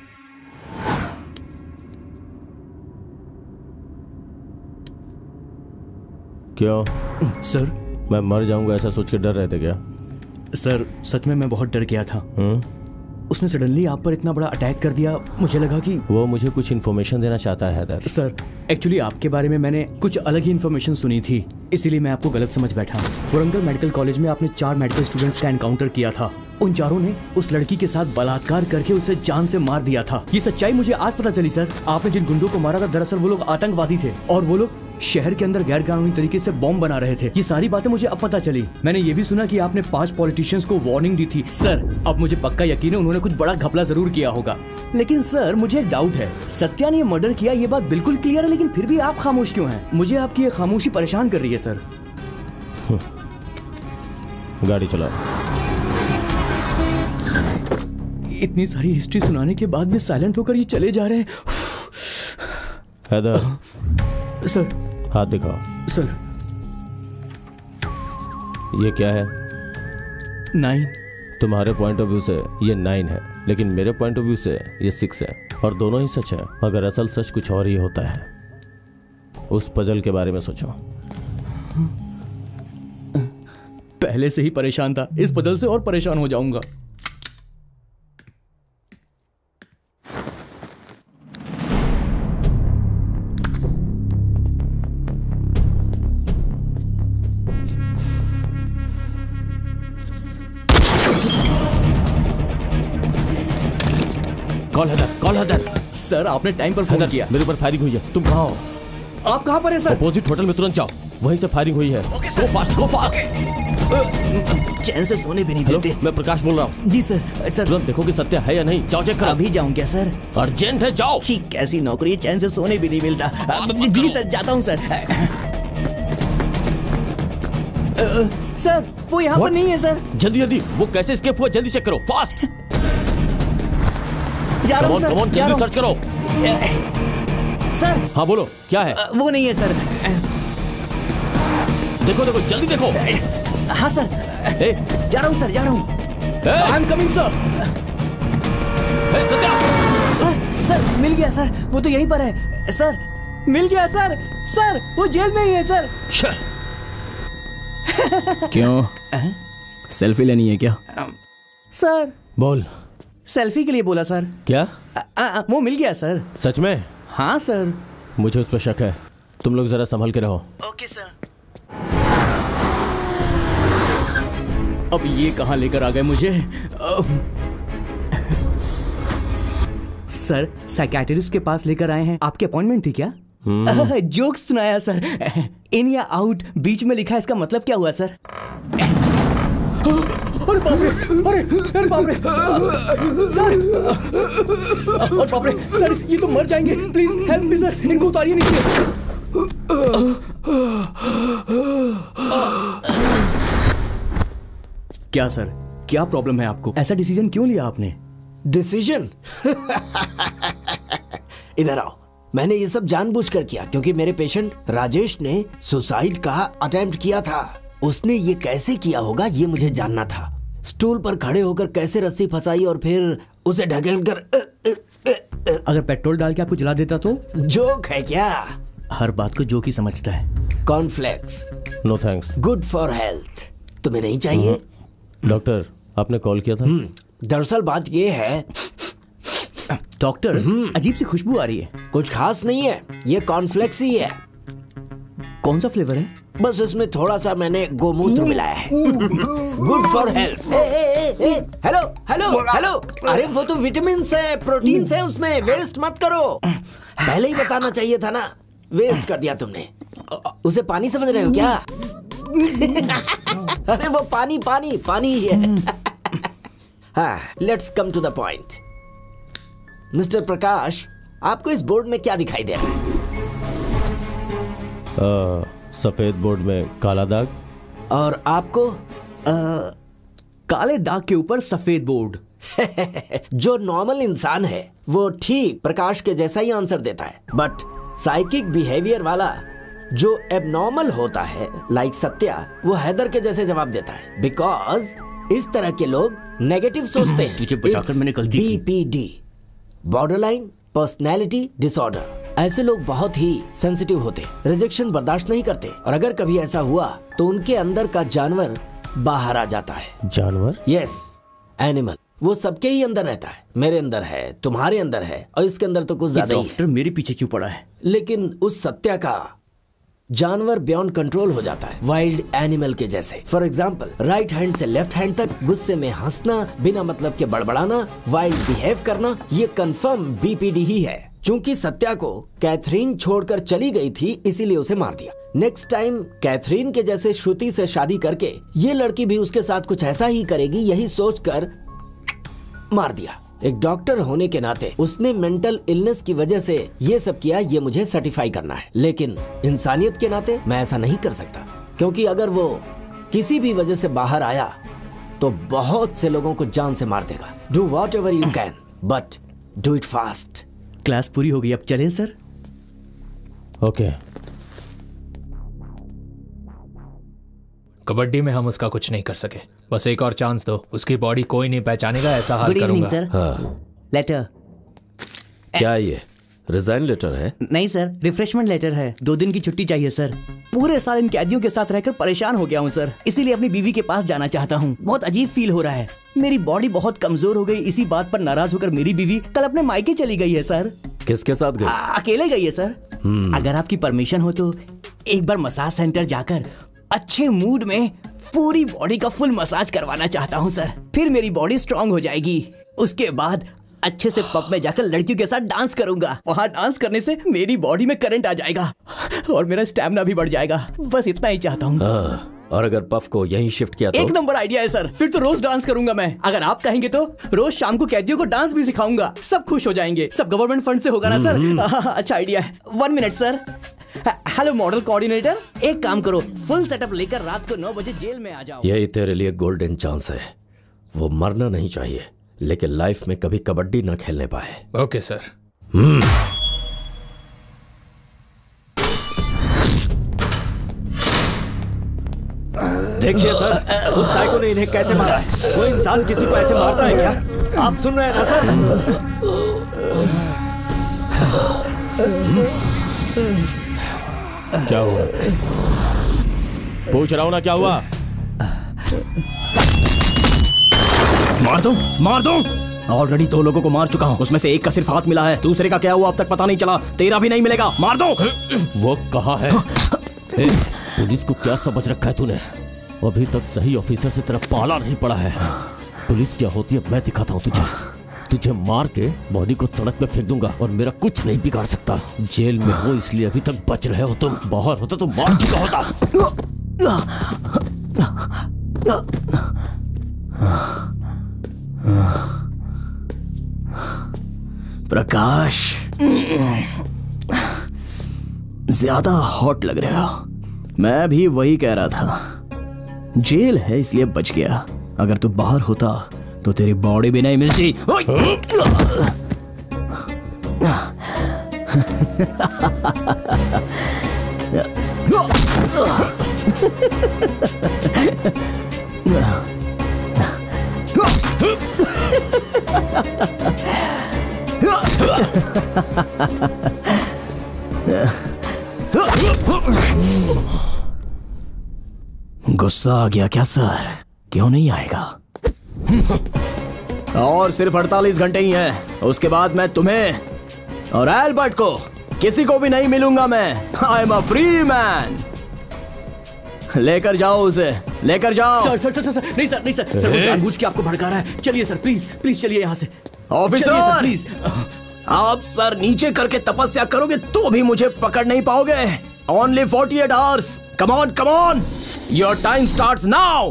क्यों सर? मैं मर जाऊंगा ऐसा सोच के डर रहे थे क्या? सर सच में मैं बहुत डर गया था। उसने सडनली आप पर इतना बड़ा अटैक कर दिया, मुझे लगा कि वो मुझे कुछ इन्फॉर्मेशन देना चाहता है हैदर। सर एक्चुअली आपके बारे में मैंने कुछ अलग ही इन्फॉर्मेशन सुनी थी, इसीलिए मैं आपको गलत समझ बैठा। वारंगल मेडिकल कॉलेज में आपने 4 मेडिकल स्टूडेंट्स का एनकाउंटर किया था। उन चारों ने उस लड़की के साथ बलात्कार करके उसे जान से मार दिया था। ये सच्चाई मुझे आज पता चली सर। आपने जिन गुंडों को मारा था दरअसल वो लोग आतंकवादी थे और वो लोग शहर के अंदर गैर कानूनी तरीके से बॉम्ब बना रहे थे। ये सारी बातें मुझे अब पता चली। मैंने ये भी सुना कि आपने 5 पॉलिटिशियंस को वार्निंग दी थी। सर अब मुझे पक्का यकीन है उन्होंने कुछ बड़ा घपला जरूर किया होगा। लेकिन सर मुझे एक डाउट है, सत्या ने ये मर्डर किया ये बात बिल्कुल क्लियर है, लेकिन फिर भी आप खामोश क्यों हैं? मुझे आपकी ये खामोशी परेशान कर रही है सर। गाड़ी चलाओ। इतनी सारी हिस्ट्री सुनाने के बाद भी साइलेंट होकर ये चले जा रहे हैं। हैदर सर हाथ दिखाओ। सर ये क्या है? 9। तुम्हारे पॉइंट ऑफ व्यू से ये 9 है, लेकिन मेरे पॉइंट ऑफ व्यू से ये 6 है और दोनों ही सच है। अगर असल सच कुछ और ही होता है। उस पजल के बारे में सोचो। पहले से ही परेशान था, इस पजल से और परेशान हो जाऊंगा। कॉल हैदर। सर आपने टाइम पर फोन किया। मेरे ऊपर फायरिंग हुई है। तुम कहाँ हो? आप कहाँ पर हैं सर? अपोजिट होटल में तुरंत जाओ, वहीं से फायरिंग हुई है। गो फास्ट। चैन से सोने भी नहीं देते। मैं प्रकाश बोल रहा हूँ। जी सर। सर तुरंत देखो कि सत्या है या नहीं। जाओ चेक करो। अभी जाऊँ क्या सर? अर्जेंट है, जाओ। कैसी नौकरी है, चैन से सोने भी नहीं मिलता। जी सर जाता हूँ सर। सर वो यहाँ पर नहीं है सर। जल्दी वो कैसे एस्केप हुआ, जल्दी चेक करो, फास्ट। जा रहा हूं सर। जल्दी सर्च करो। सर हाँ बोलो, क्या है? वो नहीं है सर। देखो जल्दी देखो। हाँ सर। जा रहा हूँ सर, जा रहा हूँ। I am coming sir. Sir मिल गया सर, वो तो यहीं पर है सर। मिल गया सर। सर वो जेल में ही है सर। क्यों सेल्फी लेनी है क्या? सर बोल। सेल्फी के लिए बोला सर। क्या? वो मिल गया सर। सच में? हाँ सर। मुझे उस पर शक है, तुम लोग जरा संभल के रहो। Okay sir. अब ये कहाँ लेकर आ गए मुझे? सर साइकियाट्रिस्ट के पास लेकर आए हैं। आपकी अपॉइंटमेंट थी क्या? जोक सुनाया सर। इन या आउट बीच में लिखा, इसका मतलब क्या हुआ सर? अरे बाप रे, अरे बाप रे सर, अरे बाप रे सर, ये तो मर जाएंगे। प्लीज हेल्प मी सर, इनको उतारिए नीचे। क्या सर, क्या प्रॉब्लम है आपको? ऐसा डिसीजन क्यों लिया आपने? डिसीजन? इधर आओ। मैंने ये सब जानबूझकर किया क्योंकि मेरे पेशेंट राजेश ने सुसाइड का अटेम्प्ट किया था। उसने ये कैसे किया होगा ये मुझे जानना था। स्टूल पर खड़े होकर कैसे रस्सी फंसाई और फिर उसे ढकेलकर अगर पेट्रोल डाल के आपको जला देता तो? जोक है क्या? हर बात को जोक ही समझता है। Cornflakes. No thanks. Good for health. तुम्हें नहीं चाहिए? डॉक्टर, आपने कॉल किया था? दरअसल बात ये है डॉक्टर, अजीब सी खुशबू आ रही है। कुछ खास नहीं है, ये कॉर्नफ्लेक्स ही है। कौन सा फ्लेवर है? बस इसमें थोड़ा सा मैंने गोमूत्र मिलाया है। Good for health. Hello hello hello, अरे वो तो विटामिन है, प्रोटीन है उसमें, वेस्ट मत करो। पहले ही बताना चाहिए था ना, वेस्ट कर दिया तुमने। उसे पानी समझ रहे हो क्या? अरे वो पानी पानी पानी ही है। हाँ, let's come to the point. Mister Prakash, आपको इस बोर्ड में क्या दिखाई दे रहा है? सफेद बोर्ड में काला दाग। और आपको? काले दाग के ऊपर सफेद बोर्ड। जो नॉर्मल इंसान है वो ठीक प्रकाश के जैसा ही आंसर देता है, बट साइकिक बिहेवियर वाला जो एबनॉर्मल होता है, लाइक सत्या, वो हैदर के जैसे जवाब देता है। बिकॉज इस तरह के लोग नेगेटिव सोचते हैं। तुझे बचाकर मैंने गलती की। BPD, borderline personality disorder. ऐसे लोग बहुत ही सेंसिटिव होते, रिजेक्शन बर्दाश्त नहीं करते, और अगर कभी ऐसा हुआ तो उनके अंदर का जानवर बाहर आ जाता है। जानवर? Yes, animal. वो सबके ही अंदर रहता है। मेरे अंदर है, तुम्हारे अंदर है, और इसके अंदर तो कुछ ज्यादा ही है। डॉक्टर मेरे पीछे क्यों पड़ा है? लेकिन उस सत्या का जानवर बियॉन्ड कंट्रोल हो जाता है, वाइल्ड एनिमल के जैसे। फॉर एग्जाम्पल, राइट हैंड से लेफ्ट हैंड तक गुस्से में हंसना, बिना मतलब के बड़बड़ाना, वाइल्ड बिहेव करना, ये कंफर्म BPD ही है। चूंकि सत्या को कैथरीन छोड़कर चली गई थी, इसीलिए उसे मार दिया। नेक्स्ट टाइम कैथरीन के जैसे श्रुति से शादी करके ये लड़की भी उसके साथ कुछ ऐसा ही करेगी, यही सोचकर मार दिया। एक डॉक्टर होने के नाते उसने मेंटल इलनेस की वजह से ये सब किया, ये मुझे सर्टिफाई करना है। लेकिन इंसानियत के नाते मैं ऐसा नहीं कर सकता, क्योंकि अगर वो किसी भी वजह से बाहर आया तो बहुत से लोगों को जान से मार देगा। Do whatever you can, but do it fast. Class पूरी हो गई, अब चलें सर? ओके। कबड्डी में हम उसका कुछ नहीं कर सके, बस एक और चांस दो। उसकी बॉडी कोई नहीं पहचानेगा, ऐसा हाल करूंगा। सर। हाँ। लेटर। क्या ये रिजाइन लेटर है? नहीं सर, रिफ्रेशमेंट लेटर है। 2 दिन की छुट्टी चाहिए सर। पूरे साल इन कैदियों के साथ रहकर परेशान हो गया हूँ सर, इसीलिए अपनी बीवी के पास जाना चाहता हूँ। बहुत अजीब फील हो रहा है, मेरी बॉडी बहुत कमजोर हो गई। इसी बात पर नाराज होकर मेरी बीवी कल अपने मायके चली गई है सर। किसके साथ गई? अकेले गई है सर। अगर आपकी परमिशन हो तो एक बार मसाज सेंटर जाकर अच्छे मूड में पूरी बॉडी का फुल मसाज करवाना चाहता हूँ सर। फिर मेरी बॉडी स्ट्रांग हो जाएगी। उसके बाद अच्छे से पब में जाकर लड़कियों के साथ डांस करूंगा। वहाँ डांस करने से मेरी बॉडी में करंट आ जाएगा और मेरा स्टैमिना भी बढ़ जाएगा। बस इतना ही चाहता हूँ। और अगर पफ को यहीं शिफ्ट किया तो? एक नंबर आइडिया है सर, फिर तो रोज डांस करूंगा मैं। अगर आप कहेंगे तो रोज शाम को कैदियों को डांस भी सिखाऊंगा, सब खुश हो जाएंगे। सब गवर्नमेंट फंड से होगा ना सर? अच्छा आइडिया है। 1 minute sir. Hello model coordinator, एक काम करो, फुल सेटअप लेकर रात को 9 बजे जेल में आ जाओ। यही तेरे लिए गोल्डन चांस है। वो मरना नहीं चाहिए, लेकिन लाइफ में कभी कबड्डी न खेलने पाए। Okay sir. देखिए सर, उस साइको ने इन्हें कैसे मारा है। कोई इंसान किसी को ऐसे मारता है क्या? आप सुन रहे हैं ना सर? क्या हुआ? पूछ रहा हूं ना, क्या हुआ? मार दूं? मार दूं? ऑलरेडी 2 लोगों को मार चुका हूँ, उसमें से एक का सिर्फ हाथ मिला है, दूसरे का क्या हुआ अब तक पता नहीं चला, तेरा भी नहीं मिलेगा। मार दो। वो कहा है? पुलिस को क्या समझ रखा है तूने? अभी तक सही ऑफिसर से तेरा पाला नहीं पड़ा है। पुलिस क्या होती है मैं दिखाता हूँ तुझे मार के बॉडी को सड़क पे फेंक दूंगा और मेरा कुछ नहीं बिगाड़ सकता। जेल में हो इसलिए अभी तक बच रहे हो तुम, बाहर होता तो मार चुका होता। प्रकाश, ज्यादा हॉट लग रहा हो। मैं भी वही कह रहा था, जेल है इसलिए बच गया, अगर तू बाहर होता तो तेरी बॉडी भी नहीं मिलती। गुस्सा आ गया क्या सर? क्यों नहीं आएगा? और सिर्फ 48 घंटे ही हैं, उसके बाद मैं तुम्हें और एल्बर्ट को किसी को भी नहीं मिलूंगा। मैं I am a free man. लेकर जाओ उसे, लेकर जाओ। सर सर सर सर नहीं सर, नहीं सर, सर वो जानबूझ के आपको भड़का रहा है। चलिए सर, प्लीज प्लीज चलिए यहाँ से। ऑफिसर प्लीज, आप सर नीचे करके तपस्या करोगे तो भी मुझे पकड़ नहीं पाओगे। Only 48 hours. Come on come on, your time starts now.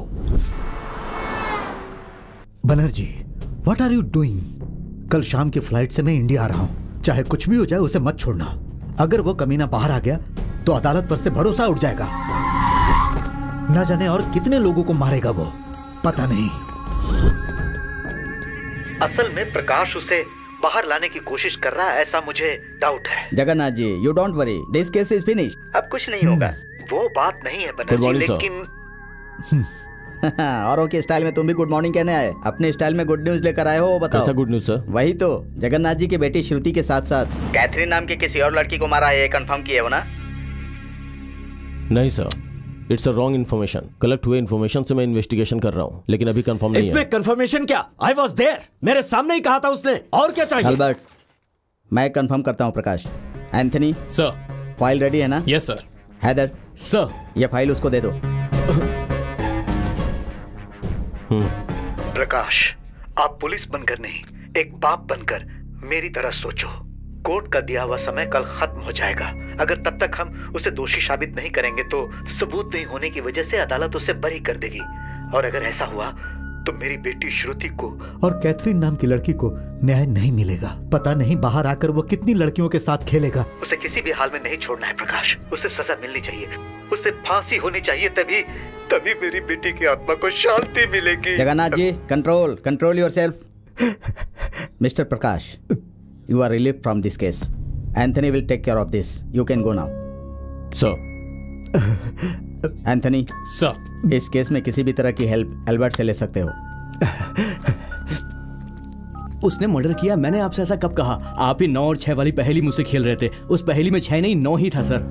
Banerjee, what are you doing? कल शाम की फ्लाइट से मैं इंडिया आ रहा हूं, चाहे कुछ भी हो जाए उसे मत छोड़ना। अगर वो कमीना बाहर आ गया तो अदालत पर से भरोसा उठ जाएगा। न जाने और कितने लोगों को मारेगा वो, पता नहीं। असल में प्रकाश उसे बाहर लाने की कोशिश कर रहा है, ऐसा मुझे डाउट है। Jagannath ji, you don't worry, this case is finish. अब कुछ नहीं होगा। वो बात नहीं है बनर्जी, लेकिन औरों के स्टाइल में तुम भी गुड मॉर्निंग कहने आए, अपने स्टाइल में गुड न्यूज लेकर आए हो, वो बताओ। कैसा गुड न्यूज सर? वही तो, जगन्नाथ जी की बेटी श्रुति के साथ साथ कैथरीन नाम के किसी और लड़की को मारा है, ये कंफर्म किए हो ना? नहीं sir, it's a wrong information. Collect हुए इन्फॉर्मेशन से मैं इन्वेस्टिगेशन कर रहा हूँ, लेकिन अभी कंफर्म नहीं है। इसमें कंफर्मेशन क्या? आई वाज देयर, मेरे सामने ही कहा था उसने, और क्या चाहिए? अल्बर्ट, मैं कंफर्म करता हूँ Prakash. Anthony sir, file ready है ना? Yes sir. हैदर सर, ये फाइल उसको दे दो। प्रकाश, आप पुलिस बनकर नहीं, एक बाप बनकर मेरी तरह सोचो। कोर्ट का दिया हुआ समय कल खत्म हो जाएगा। अगर तब तक हम उसे दोषी साबित नहीं करेंगे तो सबूत नहीं होने की वजह से अदालत उसे बरी कर देगी। और अगर ऐसा हुआ तो मेरी बेटी श्रुति को और कैथरीन नाम की लड़की को न्याय नहीं मिलेगा। पता नहीं बाहर आकर वो कितनी लड़कियों के साथ खेलेगा। उसे किसी भी हाल में नहीं छोड़ना है प्रकाश, उसे सजा मिलनी चाहिए, उसे फांसी होनी चाहिए, तभी तभी मेरी बेटी की आत्मा को शांति मिलेगी। Jagannath ji, control yourself. Mister Prakash, you are relieved from this case. Anthony will take care of this. You can go now. Sir. Anthony. Sir. इस केस में किसी भी तरह की हेल्प एल्बर्ट से ले सकते हो। उसने मर्डर किया, मैंने आपसे ऐसा कब कहा? आप ही 9 और 6 वाली पहेली मुझसे खेल रहे थे। उस पहेली में 6 नहीं 9 ही था सर।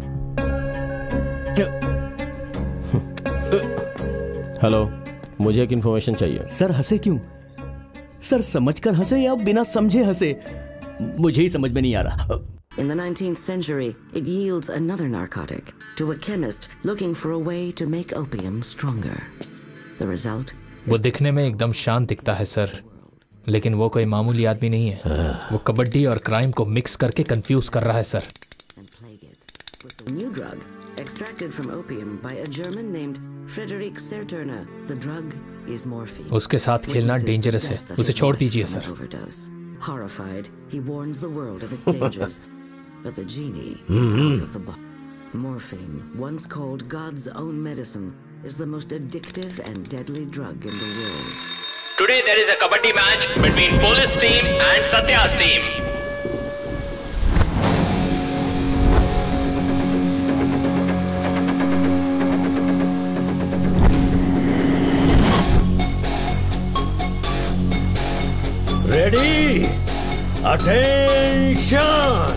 हेलो, मुझे एक इंफॉर्मेशन चाहिए। सर हंसे क्यों? सर समझकर हंसे या बिना समझे हंसे, मुझे ही समझ में नहीं आ रहा। In the 19th century, it yields another narcotic to a chemist looking for a way to make opium stronger. The result? वो दिखने में एकदम शांत दिखता है सर, लेकिन वो कोई मामूली आदमी नहीं है। वो कबड्डी और क्राइम को मिक्स करके कंफ्यूज कर रहा है sir. New drug extracted from opium by a German named Friedrich Serturner. The drug is morphine. उसके साथ खेलना डेंजरस है, उसे छोड़ दीजिए sir. Horrified, he warns the world of its dangers, but the genie is out of the bottle. Morphine, once called God's own medicine, is the most addictive and deadly drug in the world. Today there is a kabaddi match between police team and Satya's team. Ready? Attention!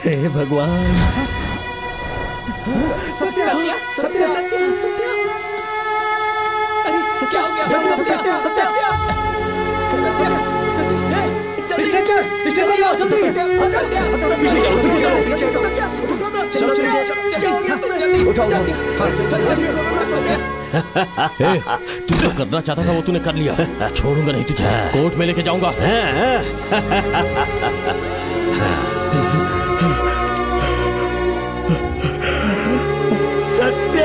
हे भगवान। सत्या सत्या सत्या सत्या। अरे क्या हो गया? सत्या सत्या तू जो करना चाहता था वो तूने कर लिया। छोड़ूंगा नहीं तुझे, कोर्ट में लेके जाऊंगा। Satya.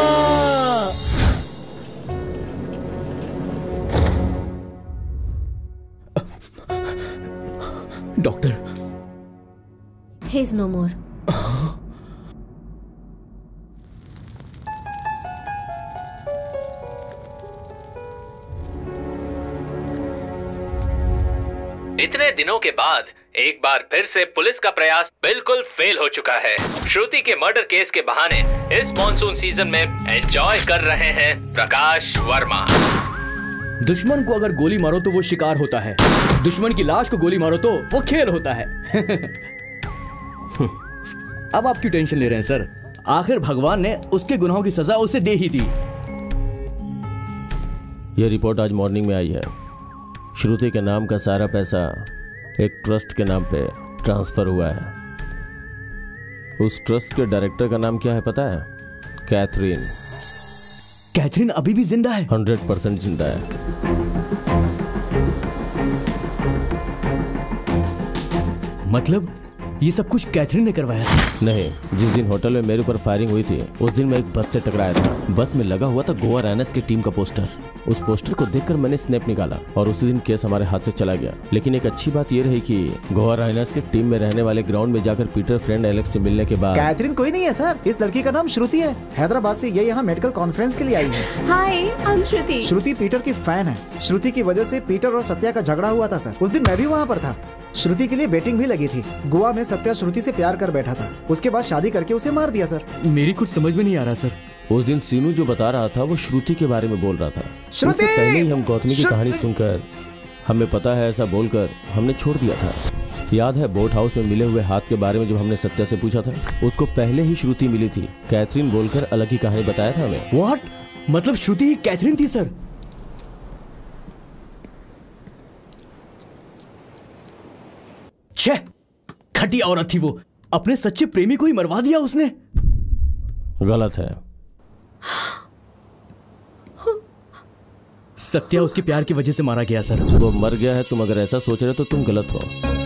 Doctor, he is no more. इतने दिनों के बाद एक बार फिर से पुलिस का प्रयास बिल्कुल फेल हो चुका है। श्रुति के मर्डर केस के बहाने इस मॉनसून सीजन में एंजॉय कर रहे हैं प्रकाश वर्मा। दुश्मन को अगर गोली मारो तो वो शिकार होता है, दुश्मन की लाश को गोली मारो तो वो खेल होता है। अब आप क्यों टेंशन ले रहे हैं सर? आखिर भगवान ने उसके गुनाहों की सजा उसे दे ही दी। यह रिपोर्ट आज मॉर्निंग में आई है। श्रुति के नाम का सारा पैसा एक ट्रस्ट के नाम पे ट्रांसफर हुआ है। उस ट्रस्ट के डायरेक्टर का नाम क्या है पता है? कैथरीन। कैथरीन अभी भी जिंदा है? 100% जिंदा है। मतलब ये सब कुछ कैथरीन ने करवाया था? नहीं, जिस दिन होटल में मेरे ऊपर फायरिंग हुई थी उस दिन मैं एक बस से टकराया था। बस में लगा हुआ था गोवा राइनर्स की टीम का पोस्टर। उस पोस्टर को देखकर मैंने स्नैप निकाला और उसी दिन केस हमारे हाथ से चला गया। लेकिन एक अच्छी बात ये रही कि गोवा राइनर्स की टीम में रहने वाले ग्राउंड में जाकर पीटर फ्रेंड एलेक्स से मिलने के बाद। कैथरीन कोई नहीं है सर, इस लड़की का नाम श्रुति है। हैदराबाद से ये यहाँ मेडिकल कॉन्फ्रेंस के लिए आई है। Hi, I am Shruti. Shruti Peter की फैन है। श्रुति की वजह से पीटर और सत्या का झगड़ा हुआ था सर। उस दिन मैं भी वहाँ पर था। श्रुति के लिए बेटिंग भी लगी थी। गोवा में सत्या श्रुति से प्यार कर बैठा था, उसके बाद शादी करके उसे मार दिया सर। मेरी कुछ समझ में नहीं आ रहा सर। उस दिन सीनू जो बता रहा था वो श्रुति के बारे में बोल रहा था। उससे पहले ही हम गौतमी की कहानी सुनकर हमें पता है ऐसा बोलकर हमने छोड़ दिया था। याद है बोट हाउस में मिले हुए हाथ के बारे में जब हमने सत्या से पूछा था, उसको पहले ही श्रुति मिली थी। कैथरीन बोलकर अलग ही कहानी बताया था हमें। व्हाट? मतलब श्रुति ही कैथरीन थी सर? छे, घटिया औरत थी वो। अपने सच्चे प्रेमी को ही मरवा दिया उसने। गलत है। सत्या उसके प्यार की वजह से मारा गया सर। वो मर गया है, तुम अगर ऐसा सोच रहे हो तो तुम गलत हो।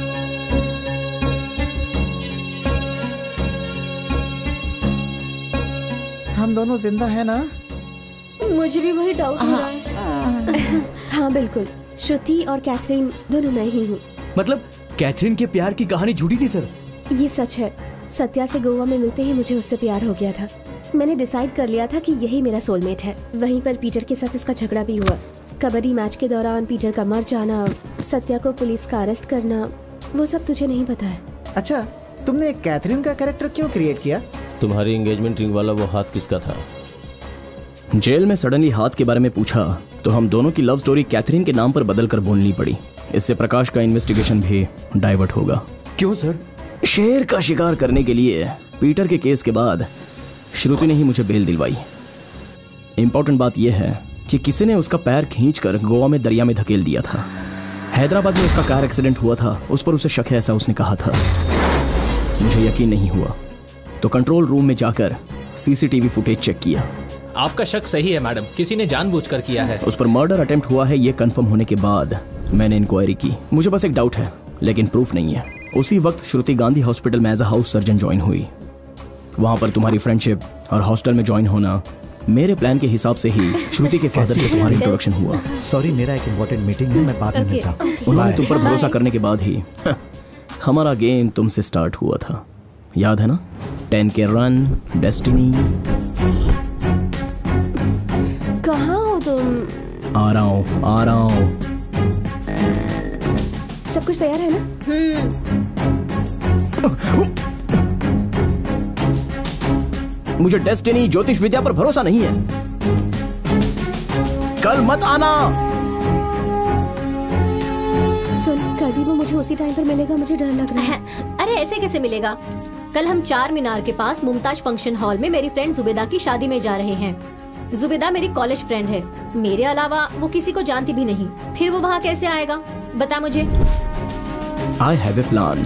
हम दोनों जिंदा है ना? मुझे भी वही डाउट हो रहा है। हाँ बिल्कुल, श्रुति और कैथरीन दोनों मैं ही हूँ। मतलब कैथरीन के प्यार की कहानी झूठी थी सर? ये सच है। सत्या से गोवा में मिलते ही मुझे उससे प्यार हो गया था। मैंने डिसाइड कर लिया था कि यही मेरा सोलमेट है। वहीं पर पीटर के साथ इसका झगड़ा भी हुआ। कबड्डी मैच के दौरान पीटर का मर जाना, सत्या को पुलिस का अरेस्ट करना, वो सब तुझे नहीं पता है। अच्छा, तुमने कैथरीन का कैरेक्टर क्यों क्रिएट किया? तुम्हारी एंगेजमेंट रिंग वाला वो हाथ किसका था? जेल में सडनली हाथ के बारे में पूछा तो हम दोनों की लव स्टोरी कैथरीन के नाम पर बदल कर बोलनी पड़ी। इससे प्रकाश का इन्वेस्टिगेशन भी डाइवर्ट होगा। क्यों सर? शेर का शिकार करने के लिए पीटर के केस के बाद श्रुति ने ही मुझे बेल दिलवाई। इंपॉर्टेंट बात यह है कि किसी ने उसका पैर खींचकर गोवा में दरिया में धकेल दिया था। हैदराबाद में उसका कार एक्सीडेंट हुआ था, उस पर उसे शक है ऐसा उसने कहा था। मुझे यकीन नहीं हुआ तो कंट्रोल रूम में जाकर सीसीटीवी फुटेज चेक किया। आपका शक सही है मैडम, किसी ने जानबूझकर किया है। उस पर मर्डर अटेम्प्ट हुआ है ये कंफर्म होने के बाद मैंने इंक्वायरी की। मुझे बस एक डाउट है लेकिन प्रूफ नहीं है। उसी वक्त श्रुति गांधी हॉस्पिटल में as a house surgeon join हुई। वहां पर तुम्हारी फ्रेंडशिप और हॉस्टल में ज्वाइन होना, मेरे प्लान के हिसाब से ही श्रुति के फादर से तुम्हारी इंट्रोडक्शन हुआ। सॉरी, मेरा एक इम्पोर्टेंट मीटिंग है, मैं बाद में मिलता हूं। उन्होंने तुम पर भरोसा करने के बाद ही हमारा गेम तुमसे स्टार्ट हुआ था, याद है ना? 10 के रन, डेस्टिनी। कहाँ हो तुम? आ रहा हूँ। सब कुछ तैयार है ना? मुझे डेस्टिनी ज्योतिष विद्या पर भरोसा नहीं है। कल मत आना। सुन, कल भी वो मुझे उसी टाइम पर मिलेगा, मुझे डर लग रहा है। अरे ऐसे कैसे मिलेगा? कल हम चार मीनार के पास मुमताज फंक्शन हॉल में मेरी फ्रेंड जुबेदा की शादी में जा रहे हैं। जुबेदा मेरी कॉलेज फ्रेंड है, मेरे अलावा वो किसी को जानती भी नहीं। फिर वो वहाँ कैसे आएगा, बता मुझे। I have a plan.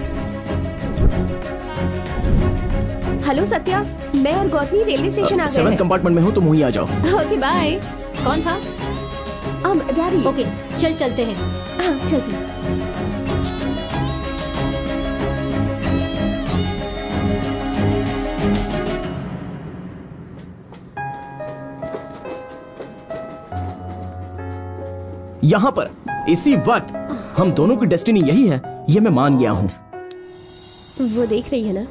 Hello Satya, मैं और गौतमी रेलवे स्टेशन आ गए हैं। 7 कंपार्टमेंट में हूँ, तुम वहीं आ जाओ। Okay bye. कौन था? डैडी। ओके चल चलते हैं। हाँ चलते हैं। यहाँ पर इसी वक्त हम दोनों की डेस्टिनी यही है, ये मैं मान गया हूँ। वो देख रही है ना?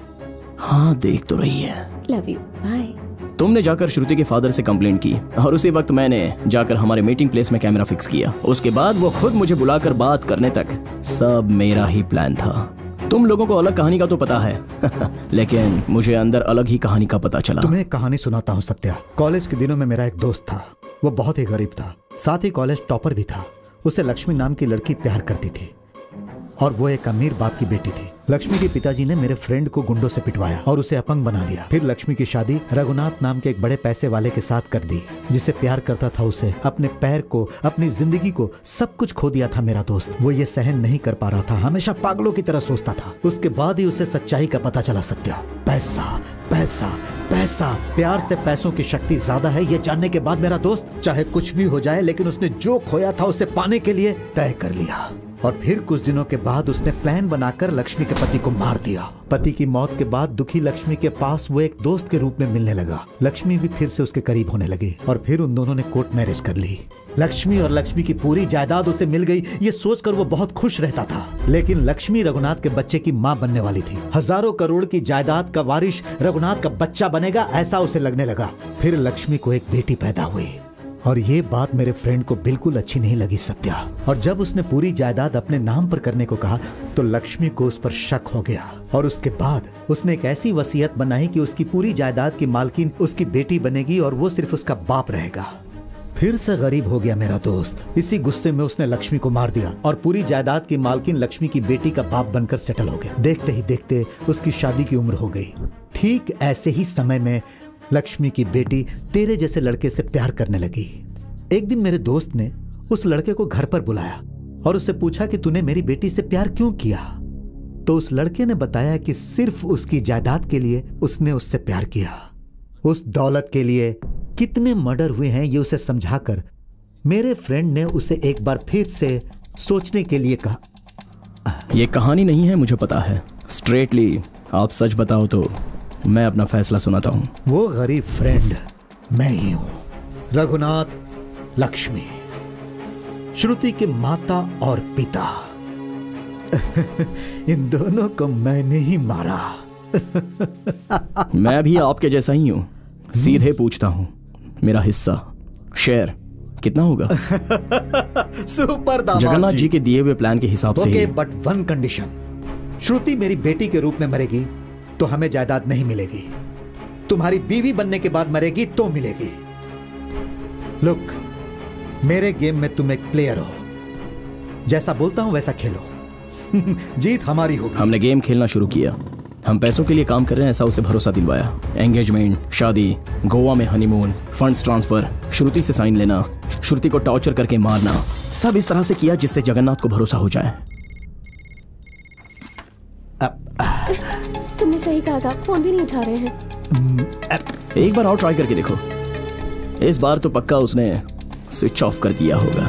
हाँ देख तो रही है। Love you, bye. तुमने जाकर श्रुति के फादर से कंप्लेंट की और उसी वक्त मैंने जाकर हमारे मीटिंग प्लेस में कैमरा फिक्स किया। उसके बाद वो खुद मुझे बुलाकर बात करने तक सब मेरा ही प्लान था। तुम लोगों को अलग कहानी का तो पता है लेकिन मुझे अंदर अलग ही कहानी का पता चला। तुम्हें एक कहानी सुनाता हूँ सत्या। कॉलेज के दिनों में मेरा एक दोस्त था, वो बहुत ही गरीब था, साथ ही कॉलेज टॉपर भी था। उसे लक्ष्मी नाम की लड़की प्यार करती थी और वो एक अमीर बाप की बेटी थी। लक्ष्मी के पिताजी ने मेरे फ्रेंड को गुंडों से पिटवाया और उसे अपंग बना दिया। फिर लक्ष्मी की शादी रघुनाथ नाम के एक बड़े पैसे वाले के साथ कर दी, जिसे प्यार करता था। उसे अपने पैर को, अपनी जिंदगी को, सब कुछ खो दिया था मेरा दोस्त। वो ये सहन नहीं कर पा रहा था, हमेशा पागलों की तरह सोचता था। उसके बाद ही उसे सच्चाई का पता चला सत्या। पैसा पैसा पैसा, प्यार से पैसों की शक्ति ज्यादा है, ये जानने के बाद मेरा दोस्त चाहे कुछ भी हो जाए लेकिन उसने जो खोया था उसे पाने के लिए तय कर लिया। और फिर कुछ दिनों के बाद उसने प्लान बनाकर लक्ष्मी के पति को मार दिया। पति की मौत के बाद दुखी लक्ष्मी के पास वो एक दोस्त के रूप में मिलने लगा। लक्ष्मी भी फिर से उसके करीब होने लगी और फिर उन दोनों ने कोर्ट मैरिज कर ली। लक्ष्मी और लक्ष्मी की पूरी जायदाद उसे मिल गई, ये सोचकर वो बहुत खुश रहता था। लेकिन लक्ष्मी रघुनाथ के बच्चे की माँ बनने वाली थी। हजारों करोड़ की जायदाद का वारिस रघुनाथ का बच्चा बनेगा, ऐसा उसे लगने लगा। फिर लक्ष्मी को एक बेटी पैदा हुई और ये बात मेरे फ्रेंड को बिल्कुल अच्छी नहीं लगी सत्या। और जब उसने पूरी जायदाद अपने नाम पर करने को कहा तो लक्ष्मी को उस पर शक हो गया और उसके बाद उसने एक ऐसी वसीयत बनाई कि उसकी पूरी जायदाद की मालकिन उसकी बेटी बनेगी और वो सिर्फ उसका बाप रहेगा। फिर से गरीब हो गया मेरा दोस्त। इसी गुस्से में उसने लक्ष्मी को मार दिया और पूरी जायदाद की मालकिन लक्ष्मी की बेटी का बाप बनकर सेटल हो गया। देखते ही देखते उसकी शादी की उम्र हो गई। ठीक ऐसे ही समय में लक्ष्मी की बेटी तेरे जैसे लड़के से प्यार करने लगी। एक दिन मेरे दोस्त ने उस लड़के को घर पर बुलाया और उससे पूछा कि तूने मेरी बेटी से प्यार क्यों किया। तो उस लड़के ने बताया कि सिर्फ उसकी जायदाद के लिए उसने उससे प्यार किया। उस दौलत के लिए कितने मर्डर हुए हैं ये उसे समझाकर मेरे फ्रेंड ने उसे एक बार फिर से सोचने के लिए कहा। ये कहानी नहीं है, मुझे पता है। स्ट्रेटली आप सच बताओ तो मैं अपना फैसला सुनाता हूँ। वो गरीब फ्रेंड मैं ही हूँ। रघुनाथ, लक्ष्मी, श्रुति के माता और पिता इन दोनों को मैंने ही मारा। मैं भी आपके जैसा ही हूँ। सीधे पूछता हूँ, मेरा हिस्सा शेयर कितना होगा? सुपर दामाद जगन्नाथ जी के दिए हुए प्लान के हिसाब से। Okay, but one condition. Shruti मेरी बेटी के रूप में मरेगी तो हमें जायदाद नहीं मिलेगी। तुम्हारी बीवी बनने के बाद मरेगी तो मिलेगी। लुक, मेरे गेम में तुम एक प्लेयर हो, जैसा बोलता हूं वैसा खेलो। जीत हमारी होगी। हमने गेम खेलना शुरू किया। हम पैसों के लिए काम कर रहे हैं ऐसा उसे भरोसा दिलवाया। एंगेजमेंट, शादी, गोवा में हनीमून, फंड्स ट्रांसफर, श्रुति से साइन लेना, श्रुति को टॉर्चर करके मारना, सब इस तरह से किया जिससे जगन्नाथ को भरोसा हो जाए। तुमने सही कहा था, फोन भी नहीं उठा रहे हैं। एक बार और ट्राई करके देखो। इस बार तो पक्का उसने स्विच ऑफ कर दिया होगा।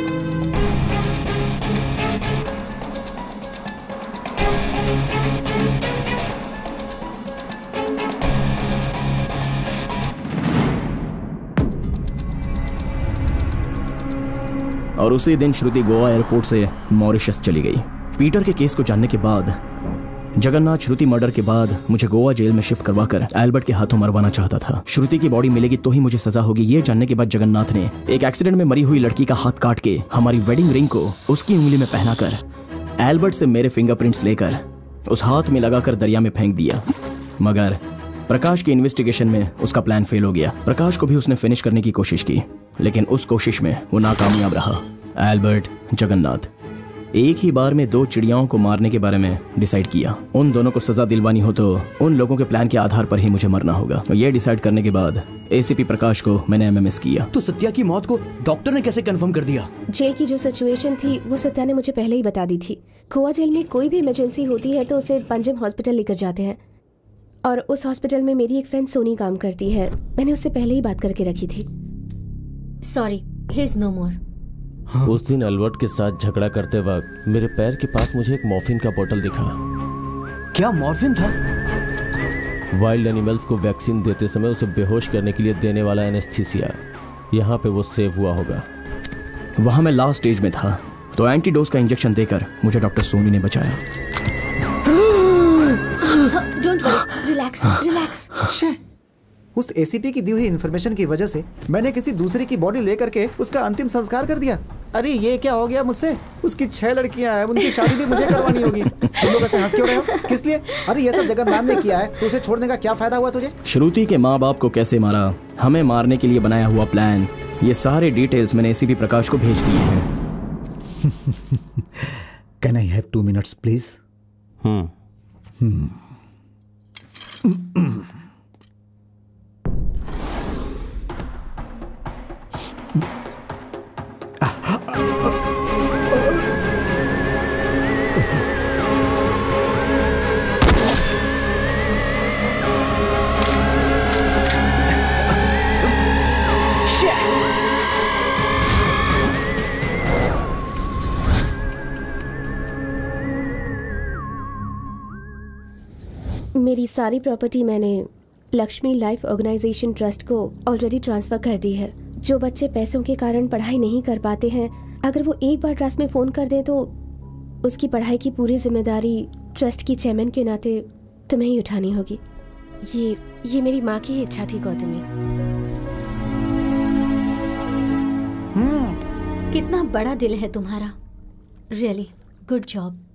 और उसी दिन श्रुति गोवा एयरपोर्ट से मॉरिशस चली गई। पीटर के केस को जानने के बाद जगन्नाथ श्रुति मर्डर के बाद मुझे गोवा जेल में शिफ्ट करवाकर एल्बर्ट के हाथों मरवाना चाहता था। श्रुति की बॉडी मिलेगी तो ही मुझे सजा होगी, ये जानने के बाद जगन्नाथ ने एक एक्सीडेंट में मरी हुई लड़की का हाथ काट के हमारी वेडिंग रिंग को उसकी उंगली में पहनाकर एल्बर्ट से मेरे फिंगरप्रिंट्स लेकर उस हाथ में लगाकर दरिया में फेंक दिया। मगर प्रकाश की इन्वेस्टिगेशन में उसका प्लान फेल हो गया। प्रकाश को भी उसने फिनिश करने की कोशिश की लेकिन उस कोशिश में वो नाकामयाब रहा। एल्बर्ट, जगन्नाथ, एक ही बार में 2 चिड़ियाओं को मारने के बारे में डिसाइड किया। उन दोनों को सजा दिलवानी हो तो उन लोगों के प्लान के आधार पर ही मुझे मरना होगा। ये डिसाइड करने के बाद एसीपी प्रकाश को मैंने एमएमएस किया। तो सत्या की मौत को डॉक्टर ने कैसे कंफर्म कर दिया? जेल की जो सिचुएशन थी वो सत्या ने मुझे पहले ही बता दी थी। गोवा जेल में कोई भी इमरजेंसी होती है तो उसे पंजम हॉस्पिटल लेकर जाते हैं, और उस हॉस्पिटल में मेरी एक फ्रेंड सोनी काम करती है। मैंने उससे पहले ही बात करके रखी थी। Sorry, he is no more. उस दिन अल्बर्ट के साथ झगड़ा करते वक्त मेरे पैर के पास मुझे एक मॉर्फिन का बोतल दिखा। क्या मॉर्फिन था? वाइल्ड एनिमल्स को वैक्सीन देते समय उसे बेहोश करने के लिए देने वाला एनेस्थीसिया। यहाँ पे वो सेव हुआ होगा। वहाँ मैं लास्ट स्टेज में था तो एंटीडोज का इंजेक्शन देकर मुझे डॉक्टर सोनी ने बचाया। Don't worry, relax relax. उस एसीपी की दी हुई इन्फॉर्मेशन की वजह से मैंने किसी दूसरे की बॉडी लेकर के उसका अंतिम संस्कार कर दिया। अरे ये क्या हो गया मुझसे? उसकी 6 लड़कियां हैं, उनकी शादी भी मुझे करवानी होगी। तुम लोग ऐसे हंस क्यों रहे हो? किस लिए? अरे ये सब जगन्नाथ ने किया है तो उसे छोड़ने का क्या फायदा हुआ तुझे? श्रुति के माँ बाप को कैसे मारा, हमें मारने के लिए बनाया हुआ प्लान, ये सारे डिटेल्स मैंने एसीपी प्रकाश को भेज दिए हैं। Can I have 2 minutes please? मेरी सारी प्रॉपर्टी मैंने लक्ष्मी लाइफ ऑर्गेनाइजेशन ट्रस्ट को ऑलरेडी ट्रांसफ़र कर दी है। जो बच्चे पैसों के कारण पढ़ाई नहीं कर पाते हैं, अगर वो एक बार ट्रस्ट में फ़ोन कर दें तो उसकी पढ़ाई की पूरी जिम्मेदारी ट्रस्ट की चेयरमैन के नाते तुम्हें ही उठानी होगी। ये मेरी माँ की ही इच्छा थी गौतमी। कितना बड़ा दिल है तुम्हारा, रियली गुड जॉब।